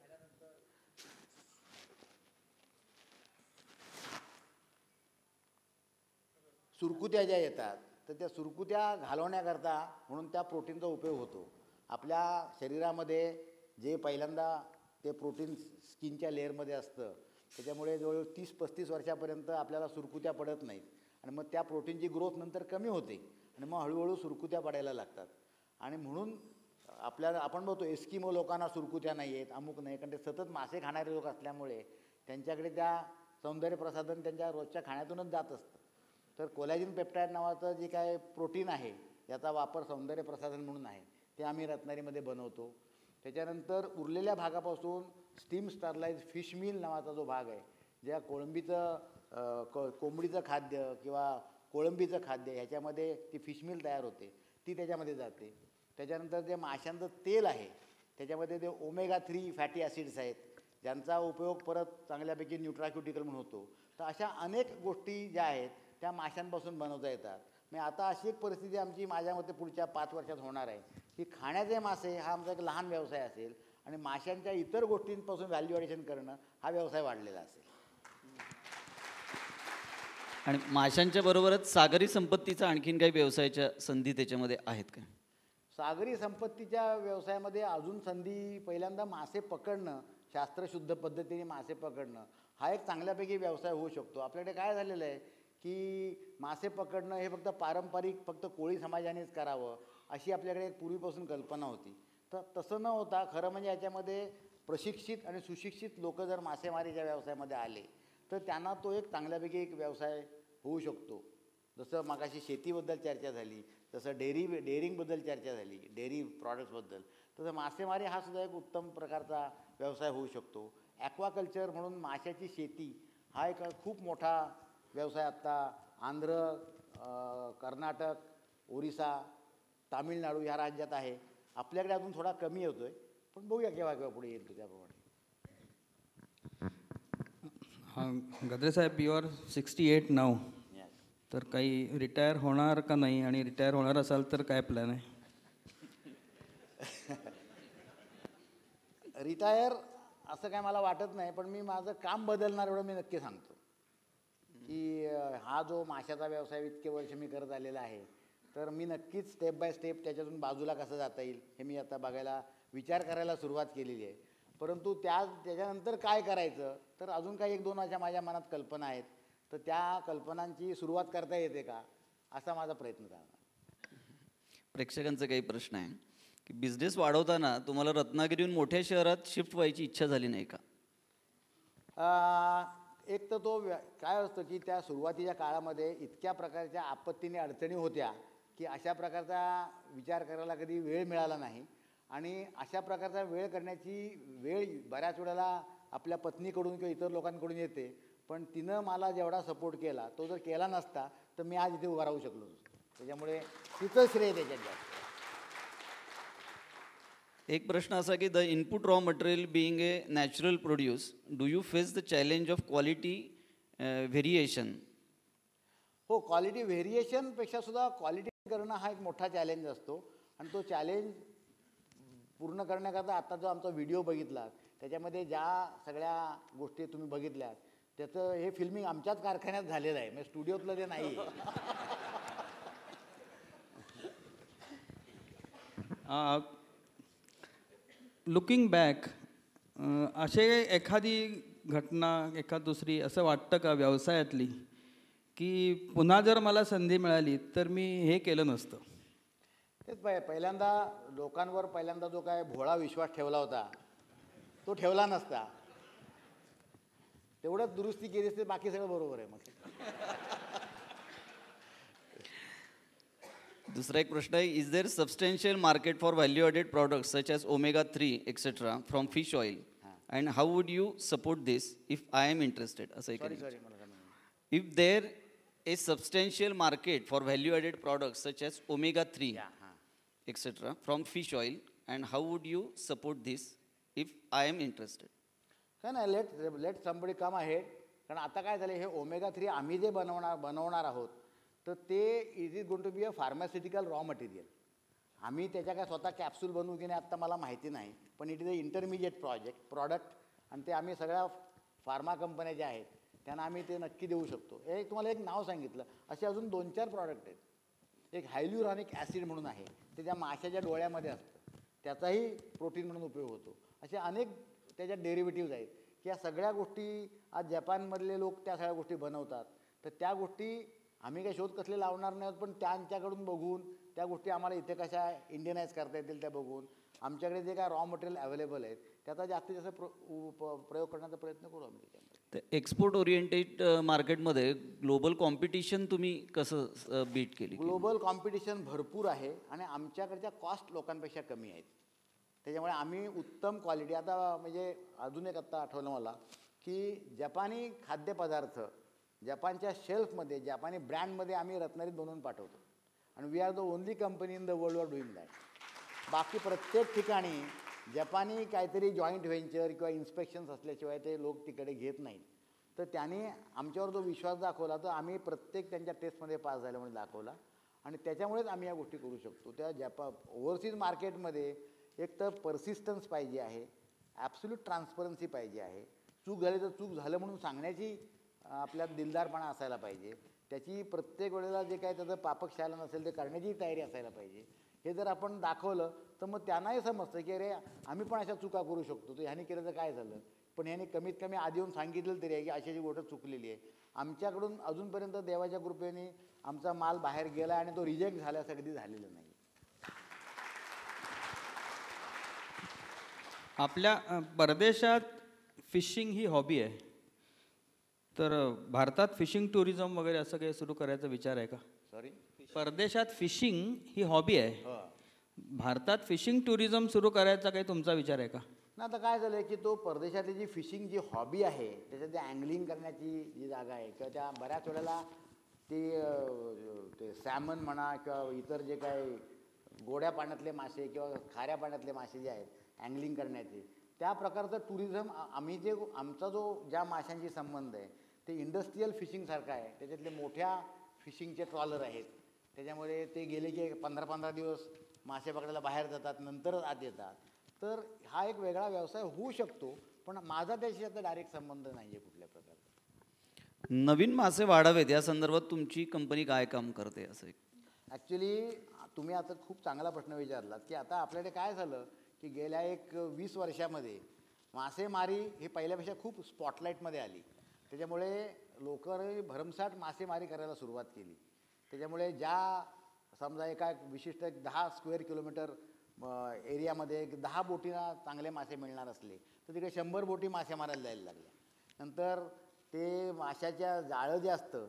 सुरकुत्या ज्या येतात तर त्या सुरकुत्या घालवण्याकरता म्हणून त्या प्रोटीनचा उपयोग होतो. आपल्या शरीरामध्ये जे पहिल्यांदा ते प्रोटीन स्किनच्या लेअरमध्ये असतं त्याच्यामुळे जवळजवळ तीस पस्तीस वर्षापर्यंत आपल्याला सुरकुत्या पडत नाहीत आणि मग त्या प्रोटीनची ग्रोथ नंतर कमी होते आणि मग हळूहळू सुरकुत्या पडायला लागतात. आणि म्हणून आपल्याला आपण बघतो एस्किमो लोकांना सुरकुत्या नाही आहेत, अमुक नाही, कारण ते सतत मासे खाणारे लोक असल्यामुळे त्यांच्याकडे त्या सौंदर्य प्रसाधन त्यांच्या रोजच्या खाण्यातूनच जात असतं. तर कोलॅजिन पेप्टाईड नावाचं जे काय प्रोटीन आहे याचा वापर सौंदर्य प्रसाधन म्हणून आहे ते आम्ही रत्नागिरीमध्ये बनवतो. त्याच्यानंतर उरलेल्या भागापासून स्टीम स्टरलाइज फिश मिल नावाचा जो भाग आहे, ज्या कोळंबीचं को कोंबडीचं खाद्य किंवा कोळंबीचं खाद्य ह्याच्यामध्ये ती फिश मिल तयार होते ती त्याच्यामध्ये जाते. त्याच्यानंतर जे माशांचं तेल आहे त्याच्यामध्ये ते ओमेगा थ्री फॅटी ॲसिड्स आहेत ज्यांचा उपयोग परत चांगल्यापैकी न्यूट्राक्युटिकल म्हणून होतो. तर अशा अनेक गोष्टी ज्या आहेत त्या माशांपासून बनवता येतात. मी आता अशी एक परिस्थिती आमची माझ्या मते पुढच्या पाच वर्षात होणार आहे की खाण्याचे मासे हा आमचा एक लहान व्यवसाय असेल आणि माशांच्या इतर गोष्टींपासून व्हॅल्यू ॲडिशन करणं हा व्यवसाय वाढलेला असेल. आणि माशांच्या बरोबरच सागरी संपत्तीचा आणखीन काही व्यवसायाच्या संधी त्याच्यामध्ये आहेत का? सागरी संपत्तीच्या व्यवसायामध्ये अजून संधी पहिल्यांदा मासे पकडणं, शास्त्रशुद्ध पद्धतीने मासे पकडणं हा एक चांगल्यापैकी व्यवसाय होऊ शकतो. आपल्याकडे काय झालेलं आहे की मासे पकडणं हे फक्त पारंपरिक फक्त कोळी समाजानेच करावं अशी आपल्याकडे एक पूर्वीपासून कल्पना होती. तर तसं न होता खरं म्हणजे याच्यामध्ये प्रशिक्षित आणि सुशिक्षित लोक जर मासेमारीच्या व्यवसायामध्ये आले तर त्यांना तो एक चांगल्यापैकी एक व्यवसाय होऊ शकतो. जसं मगाशी शेतीबद्दल चर्चा झाली, जसं डेअरी डेअरिंगबद्दल चर्चा झाली, डेअरी प्रॉडक्ट्सबद्दल, तसं मासेमारी हा सुद्धा एक उत्तम प्रकारचा व्यवसाय होऊ शकतो. ॲक्वाकल्चर म्हणून माशाची शेती हा एक खूप मोठा व्यवसाय आत्ता आंध्र, कर्नाटक, ओरिसा, तामिळनाडू ह्या राज्यात आहे. आपल्याकडे अजून थोडा कमी होतो आहे पण बघूया केव्हा केव्हा पुढे येईल तो त्याप्रमाणे. हां गद्रे साहेब, you are sixty eight now, तर काही रिटायर होणार का नाही आणि रिटायर होणार असाल तर काय प्लॅन आहे? रिटायर असं काय मला वाटत नाही, पण मी माझं काम बदलणार एवढं मी नक्की सांगतो की हा जो माशाचा व्यवसाय इतके वर्ष मी करत आलेला आहे तर मी नक्कीच स्टेप बाय स्टेप त्याच्यातून बाजूला कसं जाता येईल हे मी आता बघायला विचार करायला सुरुवात केलेली आहे. परंतु त्या त्याच्यानंतर काय करायचं तर अजून काही एक दोन अशा माझ्या मनात कल्पना आहेत, तर त्या कल्पनांची सुरुवात करता येते का असा माझा प्रयत्न करणार. प्रेक्षकांचा काही प्रश्न आहे की बिझनेस वाढवताना तुम्हाला रत्नागिरीहून मोठ्या शहरात शिफ्ट व्हायची इच्छा झाली नाही का? एक तर तो काय असतं की त्या सुरुवातीच्या काळामध्ये इतक्या प्रकारच्या आपत्तीने अडचणी होत्या की अशा प्रकारचा विचार करायला कधी वेळ मिळाला नाही. आणि अशा प्रकारचा वेळ करण्याची वेळ बऱ्याच वेळेला आपल्या पत्नीकडून किंवा इतर लोकांकडून येते, पण तिनं मला जेवढा सपोर्ट केला तो जर केला नसता तर मी आज इथे उभा राहू शकलो नसतो. त्याच्यामुळे तिचं श्रेय त्याच्यात जास्त. एक प्रश्न असा की the input raw material being a natural produce, do you face the challenge of quality variation? हो, क्वालिटी व्हेरिएशनपेक्षा सुद्धा क्वालिटी करणं हा एक मोठा चॅलेंज असतो आणि तो चॅलेंज पूर्ण करण्याकरता आता जो आमचा व्हिडिओ बघितला त्याच्यामध्ये ज्या सगळ्या गोष्टी तुम्ही बघितल्यात त्याचं हे फिल्मिंग आमच्याच कारखान्यात झालेलं आहे, म्हणजे स्टुडिओतलं ते नाही आहे. लुकिंग बॅक, असे एखादी घटना एखाद दुसरी असं वाटतं का व्यवसायातली की पुन्हा जर मला संधी मिळाली तर मी हे केलं नसतं? तेच पाय पहिल्यांदा लोकांवर पहिल्यांदा जो काय भोळा विश्वास ठेवला होता तो ठेवला नसता, तेवढंच दुरुस्ती केली असते, बाकी सगळं बरोबर आहे. मग दुसरा एक प्रश्न आहे, is there substantial market for value added products such as omega three etcetera from fish oil and how would you support this if I am interested? असं एक, if there a substantial market for value added products such as omega three etcetera from fish oil and how would you support this if I am interested? काय नाही, let let somebody come ahead. कारण आता काय झालं, हे omega three आम्ही जे बनवणार बनवणार आहोत तर ते is is going to be a pharmaceutical raw material. आम्ही त्याच्या काय स्वतः कॅप्सूल बनवू की नाही आत्ता मला माहिती नाही, पण it is a intermediate project product, आणि ते आम्ही सगळ्या फार्मा कंपन्या ज्या आहेत त्यांना आम्ही ते नक्की देऊ शकतो. हे तुम्हाला एक नाव सांगितलं, असे अजून दोन चार प्रॉडक्ट आहेत. एक हायल्युरॉनिक ॲसिड म्हणून आहे, ते त्या माशाच्या डोळ्यामध्ये असतं, त्याचाही प्रोटीन म्हणून उपयोग होतो. असे अनेक त्याच्यात डेरिव्हेटिव्ज आहेत की या सगळ्या गोष्टी आज जपानमधले लोक त्या सगळ्या गोष्टी बनवतात. तर त्या गोष्टी आम्ही काही शोध कसले लावणार नाही आहोत, पण त्यांच्याकडून बघून त्या गोष्टी आम्हाला इथे कशा इंडियनाईज करता येतील त्या बघून आमच्याकडे जे काय रॉ मटेरियल अवेलेबल आहेत त्याचा जास्तीत जास्त प्र उप- प्रयोग करण्याचा प्रयत्न करू आम्ही त्याच्यामध्ये. तर एक्सपोर्ट ओरिएंटेड मार्केटमध्ये ग्लोबल कॉम्पिटिशन तुम्ही कसं बीट केली? ग्लोबल कॉम्पिटिशन भरपूर आहे आणि आमच्याकडच्या कॉस्ट लोकांपेक्षा कमी आहेत. त्याच्यामुळे आम्ही उत्तम क्वालिटी, आता म्हणजे अजून एक आत्ता आठवलं मला की जपानी खाद्यपदार्थ जपानच्या शेल्फमध्ये जपानी ब्रँडमध्ये आम्ही रत्नागिरीत बनवून पाठवतो आणि we are the only company in the world are doing that. बाकी प्रत्येक ठिकाणी जपानी काहीतरी जॉईंट व्हेंचर किंवा इन्स्पेक्शन्स असल्याशिवाय ते लोक तिकडे घेत नाहीत. तर त्यांनी आमच्यावर जो विश्वास दाखवला तर आम्ही प्रत्येक त्यांच्या टेस्टमध्ये पास झालं म्हणून दाखवला आणि त्याच्यामुळेच आम्ही या गोष्टी करू शकतो. त्या जपा ओव्हरसीज मार्केटमध्ये एक तर परसिस्टन्स पाहिजे आहे, ॲब्सोल्यूट ट्रान्सपरन्सी पाहिजे आहे, चूक झाली तर चूक झालं म्हणून सांगण्याची आपल्यात दिलदारपणा असायला पाहिजे, त्याची प्रत्येक वेळेला जे काय त्याचं पापकशाला नसेल ते करण्याची तयारी असायला पाहिजे. हे जर आपण दाखवलं तर मग त्यांनाही समजतं की अरे आम्ही पण अशा चुका करू शकतो, तर ह्याने केलं तर काय झालं, पण ह्याने कमीत कमी आधी येऊन सांगितलं तरी आहे की अशी अशी गोष्ट चुकलेली आहे. आमच्याकडून अजूनपर्यंत देवाच्या कृपेने आमचा माल बाहेर गेला आणि तो रिजेक्ट झाला असं कधी झालेलं नाही. आपल्या अ, परदेशात फिशिंग ही हॉबी आहे, तर अ, भारतात फिशिंग टुरिझम वगैरे असं काही सुरू करायचा विचार आहे का? सॉरी. परदेशात फिशिंग ही हॉबी आहे, हो भारतात फिशिंग टुरिझम सुरू करायचा काही तुमचा विचार आहे का? ना, आता काय झालं आहे की तो परदेशातली जी फिशिंग जी हॉबी आहे त्याच्यात ते अँगलिंग करण्याची जी जागा आहे किंवा त्या बऱ्याच वेळेला ती अ, ते सॅमन म्हणा किंवा इतर जे काय गोड्या पाण्यातले मासे किंवा खाऱ्या पाण्यातले मासे जे आहेत अँगलिंग करण्याचे, त्या प्रकारचं टुरिझम आम्ही जे आमचा जो ज्या माशांशी संबंध आहे ते इंडस्ट्रीयल फिशिंगसारखा आहे. त्याच्यातले मोठ्या फिशिंगचे ट्रॉलर आहेत, त्याच्यामुळे ते गेले की पंधरा पंधरा दिवस मासे पकडायला बाहेर जातात, नंतरच आत येतात. तर हा एक वेगळा व्यवसाय होऊ शकतो, पण माझा त्याशी आता डायरेक्ट संबंध नाही आहे कुठल्या प्रकारचा. नवीन मासे वाढावेत या संदर्भात तुमची कंपनी काय काम करते असं? ॲक्च्युली तुम्ही आता खूप चांगला प्रश्न विचारलात की आता आपल्याकडे काय झालं की गेल्या एक वीस वर्षामध्ये मासेमारी ही पहिल्यापेक्षा खूप स्पॉटलाईटमध्ये आली. त्याच्यामुळे लोकांनी भरमसाठ मासेमारी करायला सुरुवात केली. त्याच्यामुळे ज्या समजा एका विशिष्ट एक दहा स्क्वेअर किलोमीटर एरियामध्ये एक दहा बोटीना चांगले मासे मिळणार असले तर तिकडे शंभर बोटी मासे मारायला जायला लागल्या. नंतर ते माशाच्या जाळं जे असतं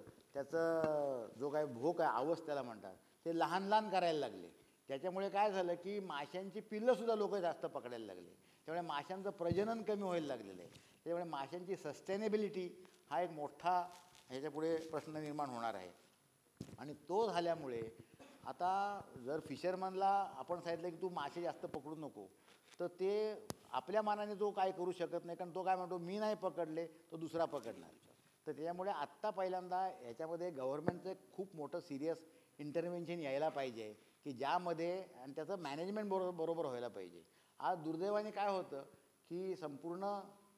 त्याचं जो काय भोक आहे, आवस त्याला म्हणतात, ते लहान लहान करायला लागले. त्याच्यामुळे काय झालं की माशांची पिल्लंसुद्धा लोक जास्त पकडायला लागले. त्यामुळे माशांचं प्रजनन कमी व्हायला लागलेलं आहे. त्यामुळे माशांची सस्टेनेबिलिटी हा एक मोठा ह्याच्यापुढे प्रश्न निर्माण होणार आहे. आणि तो झाल्यामुळे आता जर फिशरमनला आपण सांगितलं की तू मासे जास्त पकडू नको, तर ते आपल्या मानाने तो काय करू शकत नाही, कारण तो काय म्हणतो मी नाही पकडले तो दुसरा पकडणार. तर त्याच्यामुळे आत्ता पहिल्यांदा ह्याच्यामध्ये गव्हर्नमेंटचं खूप मोठं सिरियस इंटरव्हेन्शन यायला पाहिजे की ज्यामध्ये आणि त्याचं मॅनेजमेंट बरोबर बरोबर व्हायला पाहिजे. आज दुर्दैवाने काय होतं की संपूर्ण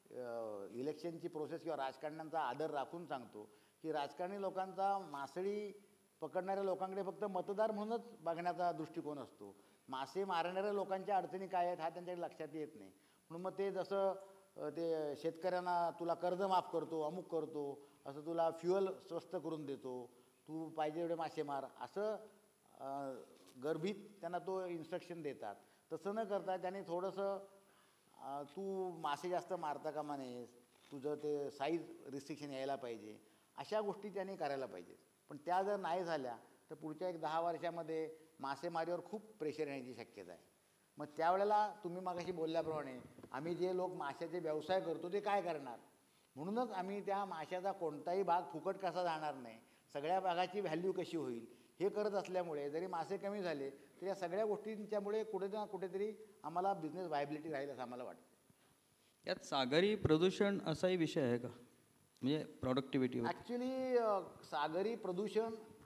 इलेक्शनची प्रोसेस किंवा राजकारण्यांचा आदर राखून सांगतो की राजकारणी लोकांचा मासळी पकडणाऱ्या लोकांकडे फक्त मतदार म्हणूनच बघण्याचा दृष्टिकोन असतो. मासे मारणाऱ्या लोकांच्या अडचणी काय आहेत हा त्यांच्याकडे लक्षात येत नाही. म्हणून मग ते जसं ते शेतकऱ्यांना तुला कर्ज माफ करतो, अमुक करतो, असं तुला फ्युअल स्वस्त करून देतो, तू पाहिजे एवढे मासे मार, असं गर्भित त्यांना तो इन्स्ट्रक्शन देतात. तसं न करता त्याने थोडंसं तू मासे जास्त मारता कामा नयेस, तुझं ते साईज रिस्ट्रिक्शन यायला पाहिजे, अशा गोष्टी त्याने करायला पाहिजेत. पण त्या जर नाही झाल्या तर पुढच्या एक दहा वर्षामध्ये मासेमारीवर खूप प्रेशर येण्याची शक्यता आहे. मग त्यावेळेला तुम्ही मागाशी बोलल्याप्रमाणे आम्ही जे लोक माशाचे व्यवसाय करतो ते काय करणार, म्हणूनच आम्ही त्या माशाचा कोणताही भाग फुकट कसा जाणार नाही, सगळ्या भागाची व्हॅल्यू कशी होईल हे करत असल्यामुळे जरी मासे कमी झाले तर या सगळ्या गोष्टींच्यामुळे कुठे ना कुठेतरी आम्हाला बिझनेस व्हायबिलिटी राहील असं आम्हाला वाटतं. यात सागरी प्रदूषण असाही विषय आहे का, म्हणजे प्रॉडक्टिव्हिटी? ॲक्च्युली सागरी प्रदूषण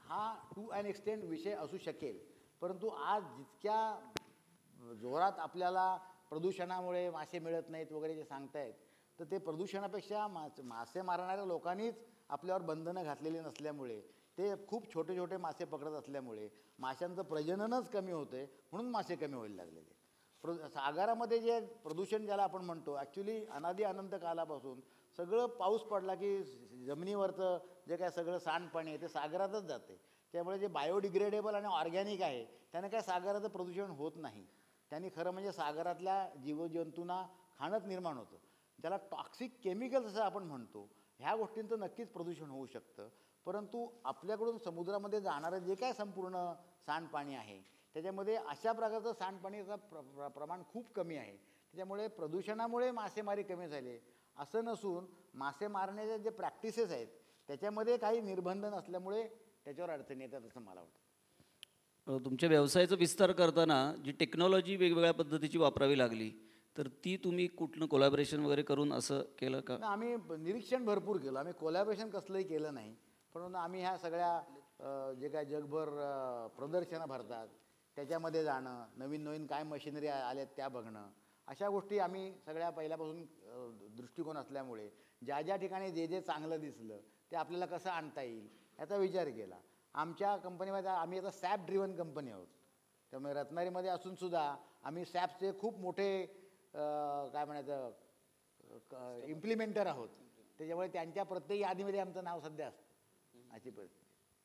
हा टू ॲन एक्सटेंट विषय असू शकेल, परंतु आज जितक्या जोरात आपल्याला प्रदूषणामुळे मासे मिळत नाहीत वगैरे जे सांगतायत, तर ते प्रदूषणापेक्षा मासे मासे मारणाऱ्या लोकांनीच आपल्यावर बंधनं घातलेली नसल्यामुळे, ते खूप छोटे छोटे मासे पकडत असल्यामुळे माशांचं प्रजननच कमी होतं, म्हणून मासे कमी व्हायला लागलेले. प्र सागरामध्ये जे प्रदूषण ज्याला आपण म्हणतो, ॲक्च्युली अनादी अनंत कालापासून सगळं पाऊस पडला की जमिनीवरचं जे काय सगळं सांडपाणी आहे ते सागरातच जाते. त्यामुळे जे बायोडिग्रेडेबल आणि ऑर्गॅनिक आहे त्याने काय सागराचं प्रदूषण होत नाही. त्यांनी खरं म्हणजे सागरातल्या जीवजंतूंना खाणंच निर्माण होतं. ज्याला टॉक्सिक केमिकल्स असं आपण म्हणतो, ह्या गोष्टींचं नक्कीच प्रदूषण होऊ शकतं. परंतु आपल्याकडून समुद्रामध्ये जाणारं जे काय संपूर्ण सांडपाणी आहे त्याच्यामध्ये अशा प्रकारचं सांडपाणीचं प्र प्र प्रमाण खूप कमी आहे. त्याच्यामुळे प्रदूषणामुळे मासेमारी कमी झाली असं नसून मासे मारण्याचे जे प्रॅक्टिसेस आहेत त्याच्यामध्ये काही निर्बंध नसल्यामुळे त्याच्यावर अडचणी येतात असं मला वाटतं. अ, तुमच्या व्यवसायाचा विस्तार करताना जी टेक्नॉलॉजी वेगवेगळ्या पद्धतीची वापरावी लागली, तर ती तुम्ही कुठलं कोलॅबरेशन वगैरे करून असं केलं का? नाही, आम्ही निरीक्षण भरपूर केलं. आम्ही कोलॅबरेशन कसलंही केलं नाही, परंतु आम्ही ह्या सगळ्या अ, जे काय जगभर अ, प्रदर्शनं भरतात त्याच्यामध्ये जाणं, नवीन नवीन काय मशिनरी आल्यात त्या बघणं, अशा गोष्टी आम्ही सगळ्या पहिल्यापासून अ, दृष्टिकोन असल्यामुळे ज्या ज्या ठिकाणी जे जे चांगलं दिसलं ते आपल्याला कसं आणता येईल याचा विचार केला. आमच्या कंपनीमध्ये आम्ही आता सॅप ड्रिव्हन कंपनी आहोत. त्यामुळे रत्नागिरीमध्ये असूनसुद्धा आम्ही सॅपचे खूप मोठे अ, काय म्हणायचं इम्प्लिमेंटर आहोत. त्याच्यामुळे त्यांच्या प्रत्येक यादीमध्ये आमचं नाव सध्या असतं अशी परिस्थिती.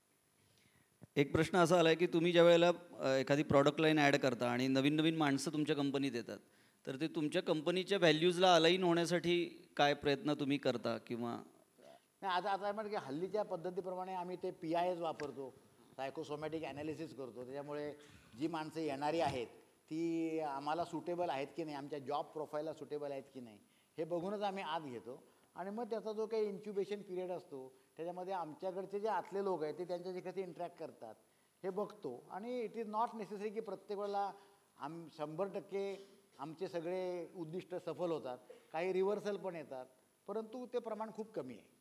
एक प्रश्न असा आला आहे की तुम्ही ज्या वेळेला अ, एखादी प्रॉडक्ट लाईन ॲड करता आणि नवीन नवीन माणसं तुमच्या कंपनीत येतात, तर ते तुमच्या कंपनीच्या व्हॅल्यूजला अलाईन होण्यासाठी काय प्रयत्न तुम्ही करता किंवा? नाही, आता आता म्हणजे की हल्लीच्या पद्धतीप्रमाणे आम्ही ते पी आय एस वापरतो, सायकोसोमॅटिक ॲनालिसिस करतो. त्याच्यामुळे जी माणसं येणारी आहेत ती आम्हाला सुटेबल आहेत की नाही, आमच्या जॉब प्रोफाईलला सुटेबल आहेत की नाही हे बघूनच आम्ही आत घेतो. आणि मग त्याचा जो काही इन्क्युबेशन पिरियड असतो त्याच्यामध्ये आमच्याकडचे जे आतले लोक आहेत ते त्यांच्याशी कसे इंटरॅक्ट करतात हे बघतो. आणि इट इज नॉट नेसेसरी की प्रत्येक वेळेला आम शंभर टक्के आमचे सगळे उद्दिष्ट सफल होतात. काही रिव्हर्सल पण येतात, परंतु ते प्रमाण खूप कमी आहे.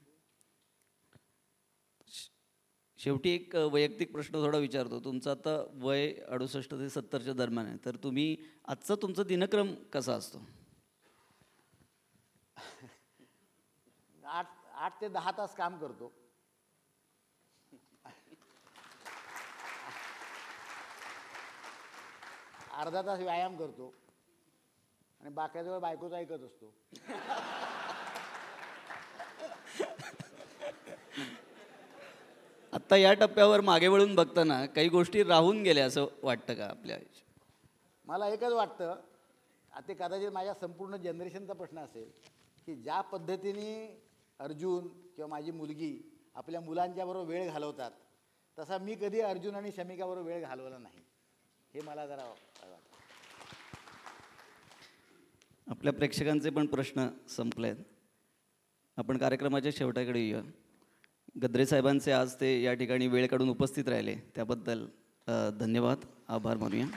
शेवटी एक अ, वैयक्तिक प्रश्न थोडा विचारतो. तुमचं आता वय अडुसष्ट ते सत्तरच्या दरम्यान आहे, तर तुम्ही आजचा तुमचा दिनक्रम कसा असतो? आठ आठ ते दहा तास काम करतो. अर्धा तास व्यायाम करतो आणि बाकीच्या वेळ बायकोच ऐकत असतो. आत्ता या टप्प्यावर मागे वळून बघताना काही गोष्टी राहून गेल्या असं वाटतं का आपल्या आयुष्यात? मला एकच वाटतं, आता ते कदाचित माझ्या संपूर्ण जनरेशनचा प्रश्न असेल की ज्या पद्धतीने अर्जुन किंवा माझी मुलगी आपल्या मुलांच्याबरोबर वेळ घालवतात तसा मी कधी अर्जुन आणि शमिकाबरोबर वेळ घालवला नाही, हे मला जरा वाटतं. आपल्या प्रेक्षकांचे पण प्रश्न संपले आहेत. आपण कार्यक्रमाच्या शेवटाकडे येऊया. गद्रे साहेबांचे आज ते या ठिकाणी वेळ काढून उपस्थित राहिले त्याबद्दल अ, धन्यवाद, आभार मानूया.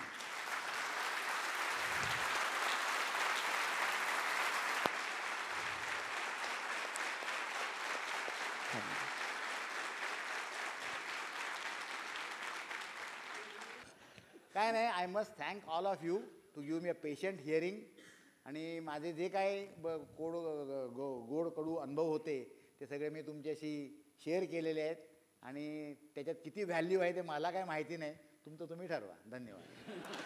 काय नाही, I must thank all of you to give me a patient hearing. आणि माझे जे काय ब कोड गो गोड कडू अनुभव होते ते सगळे मी तुमच्याशी शेअर केलेले आहेत. आणि त्याच्यात किती व्हॅल्यू आहे ते मला काय माहिती नाही, तुमचं तुम्ही ठरवा. धन्यवाद.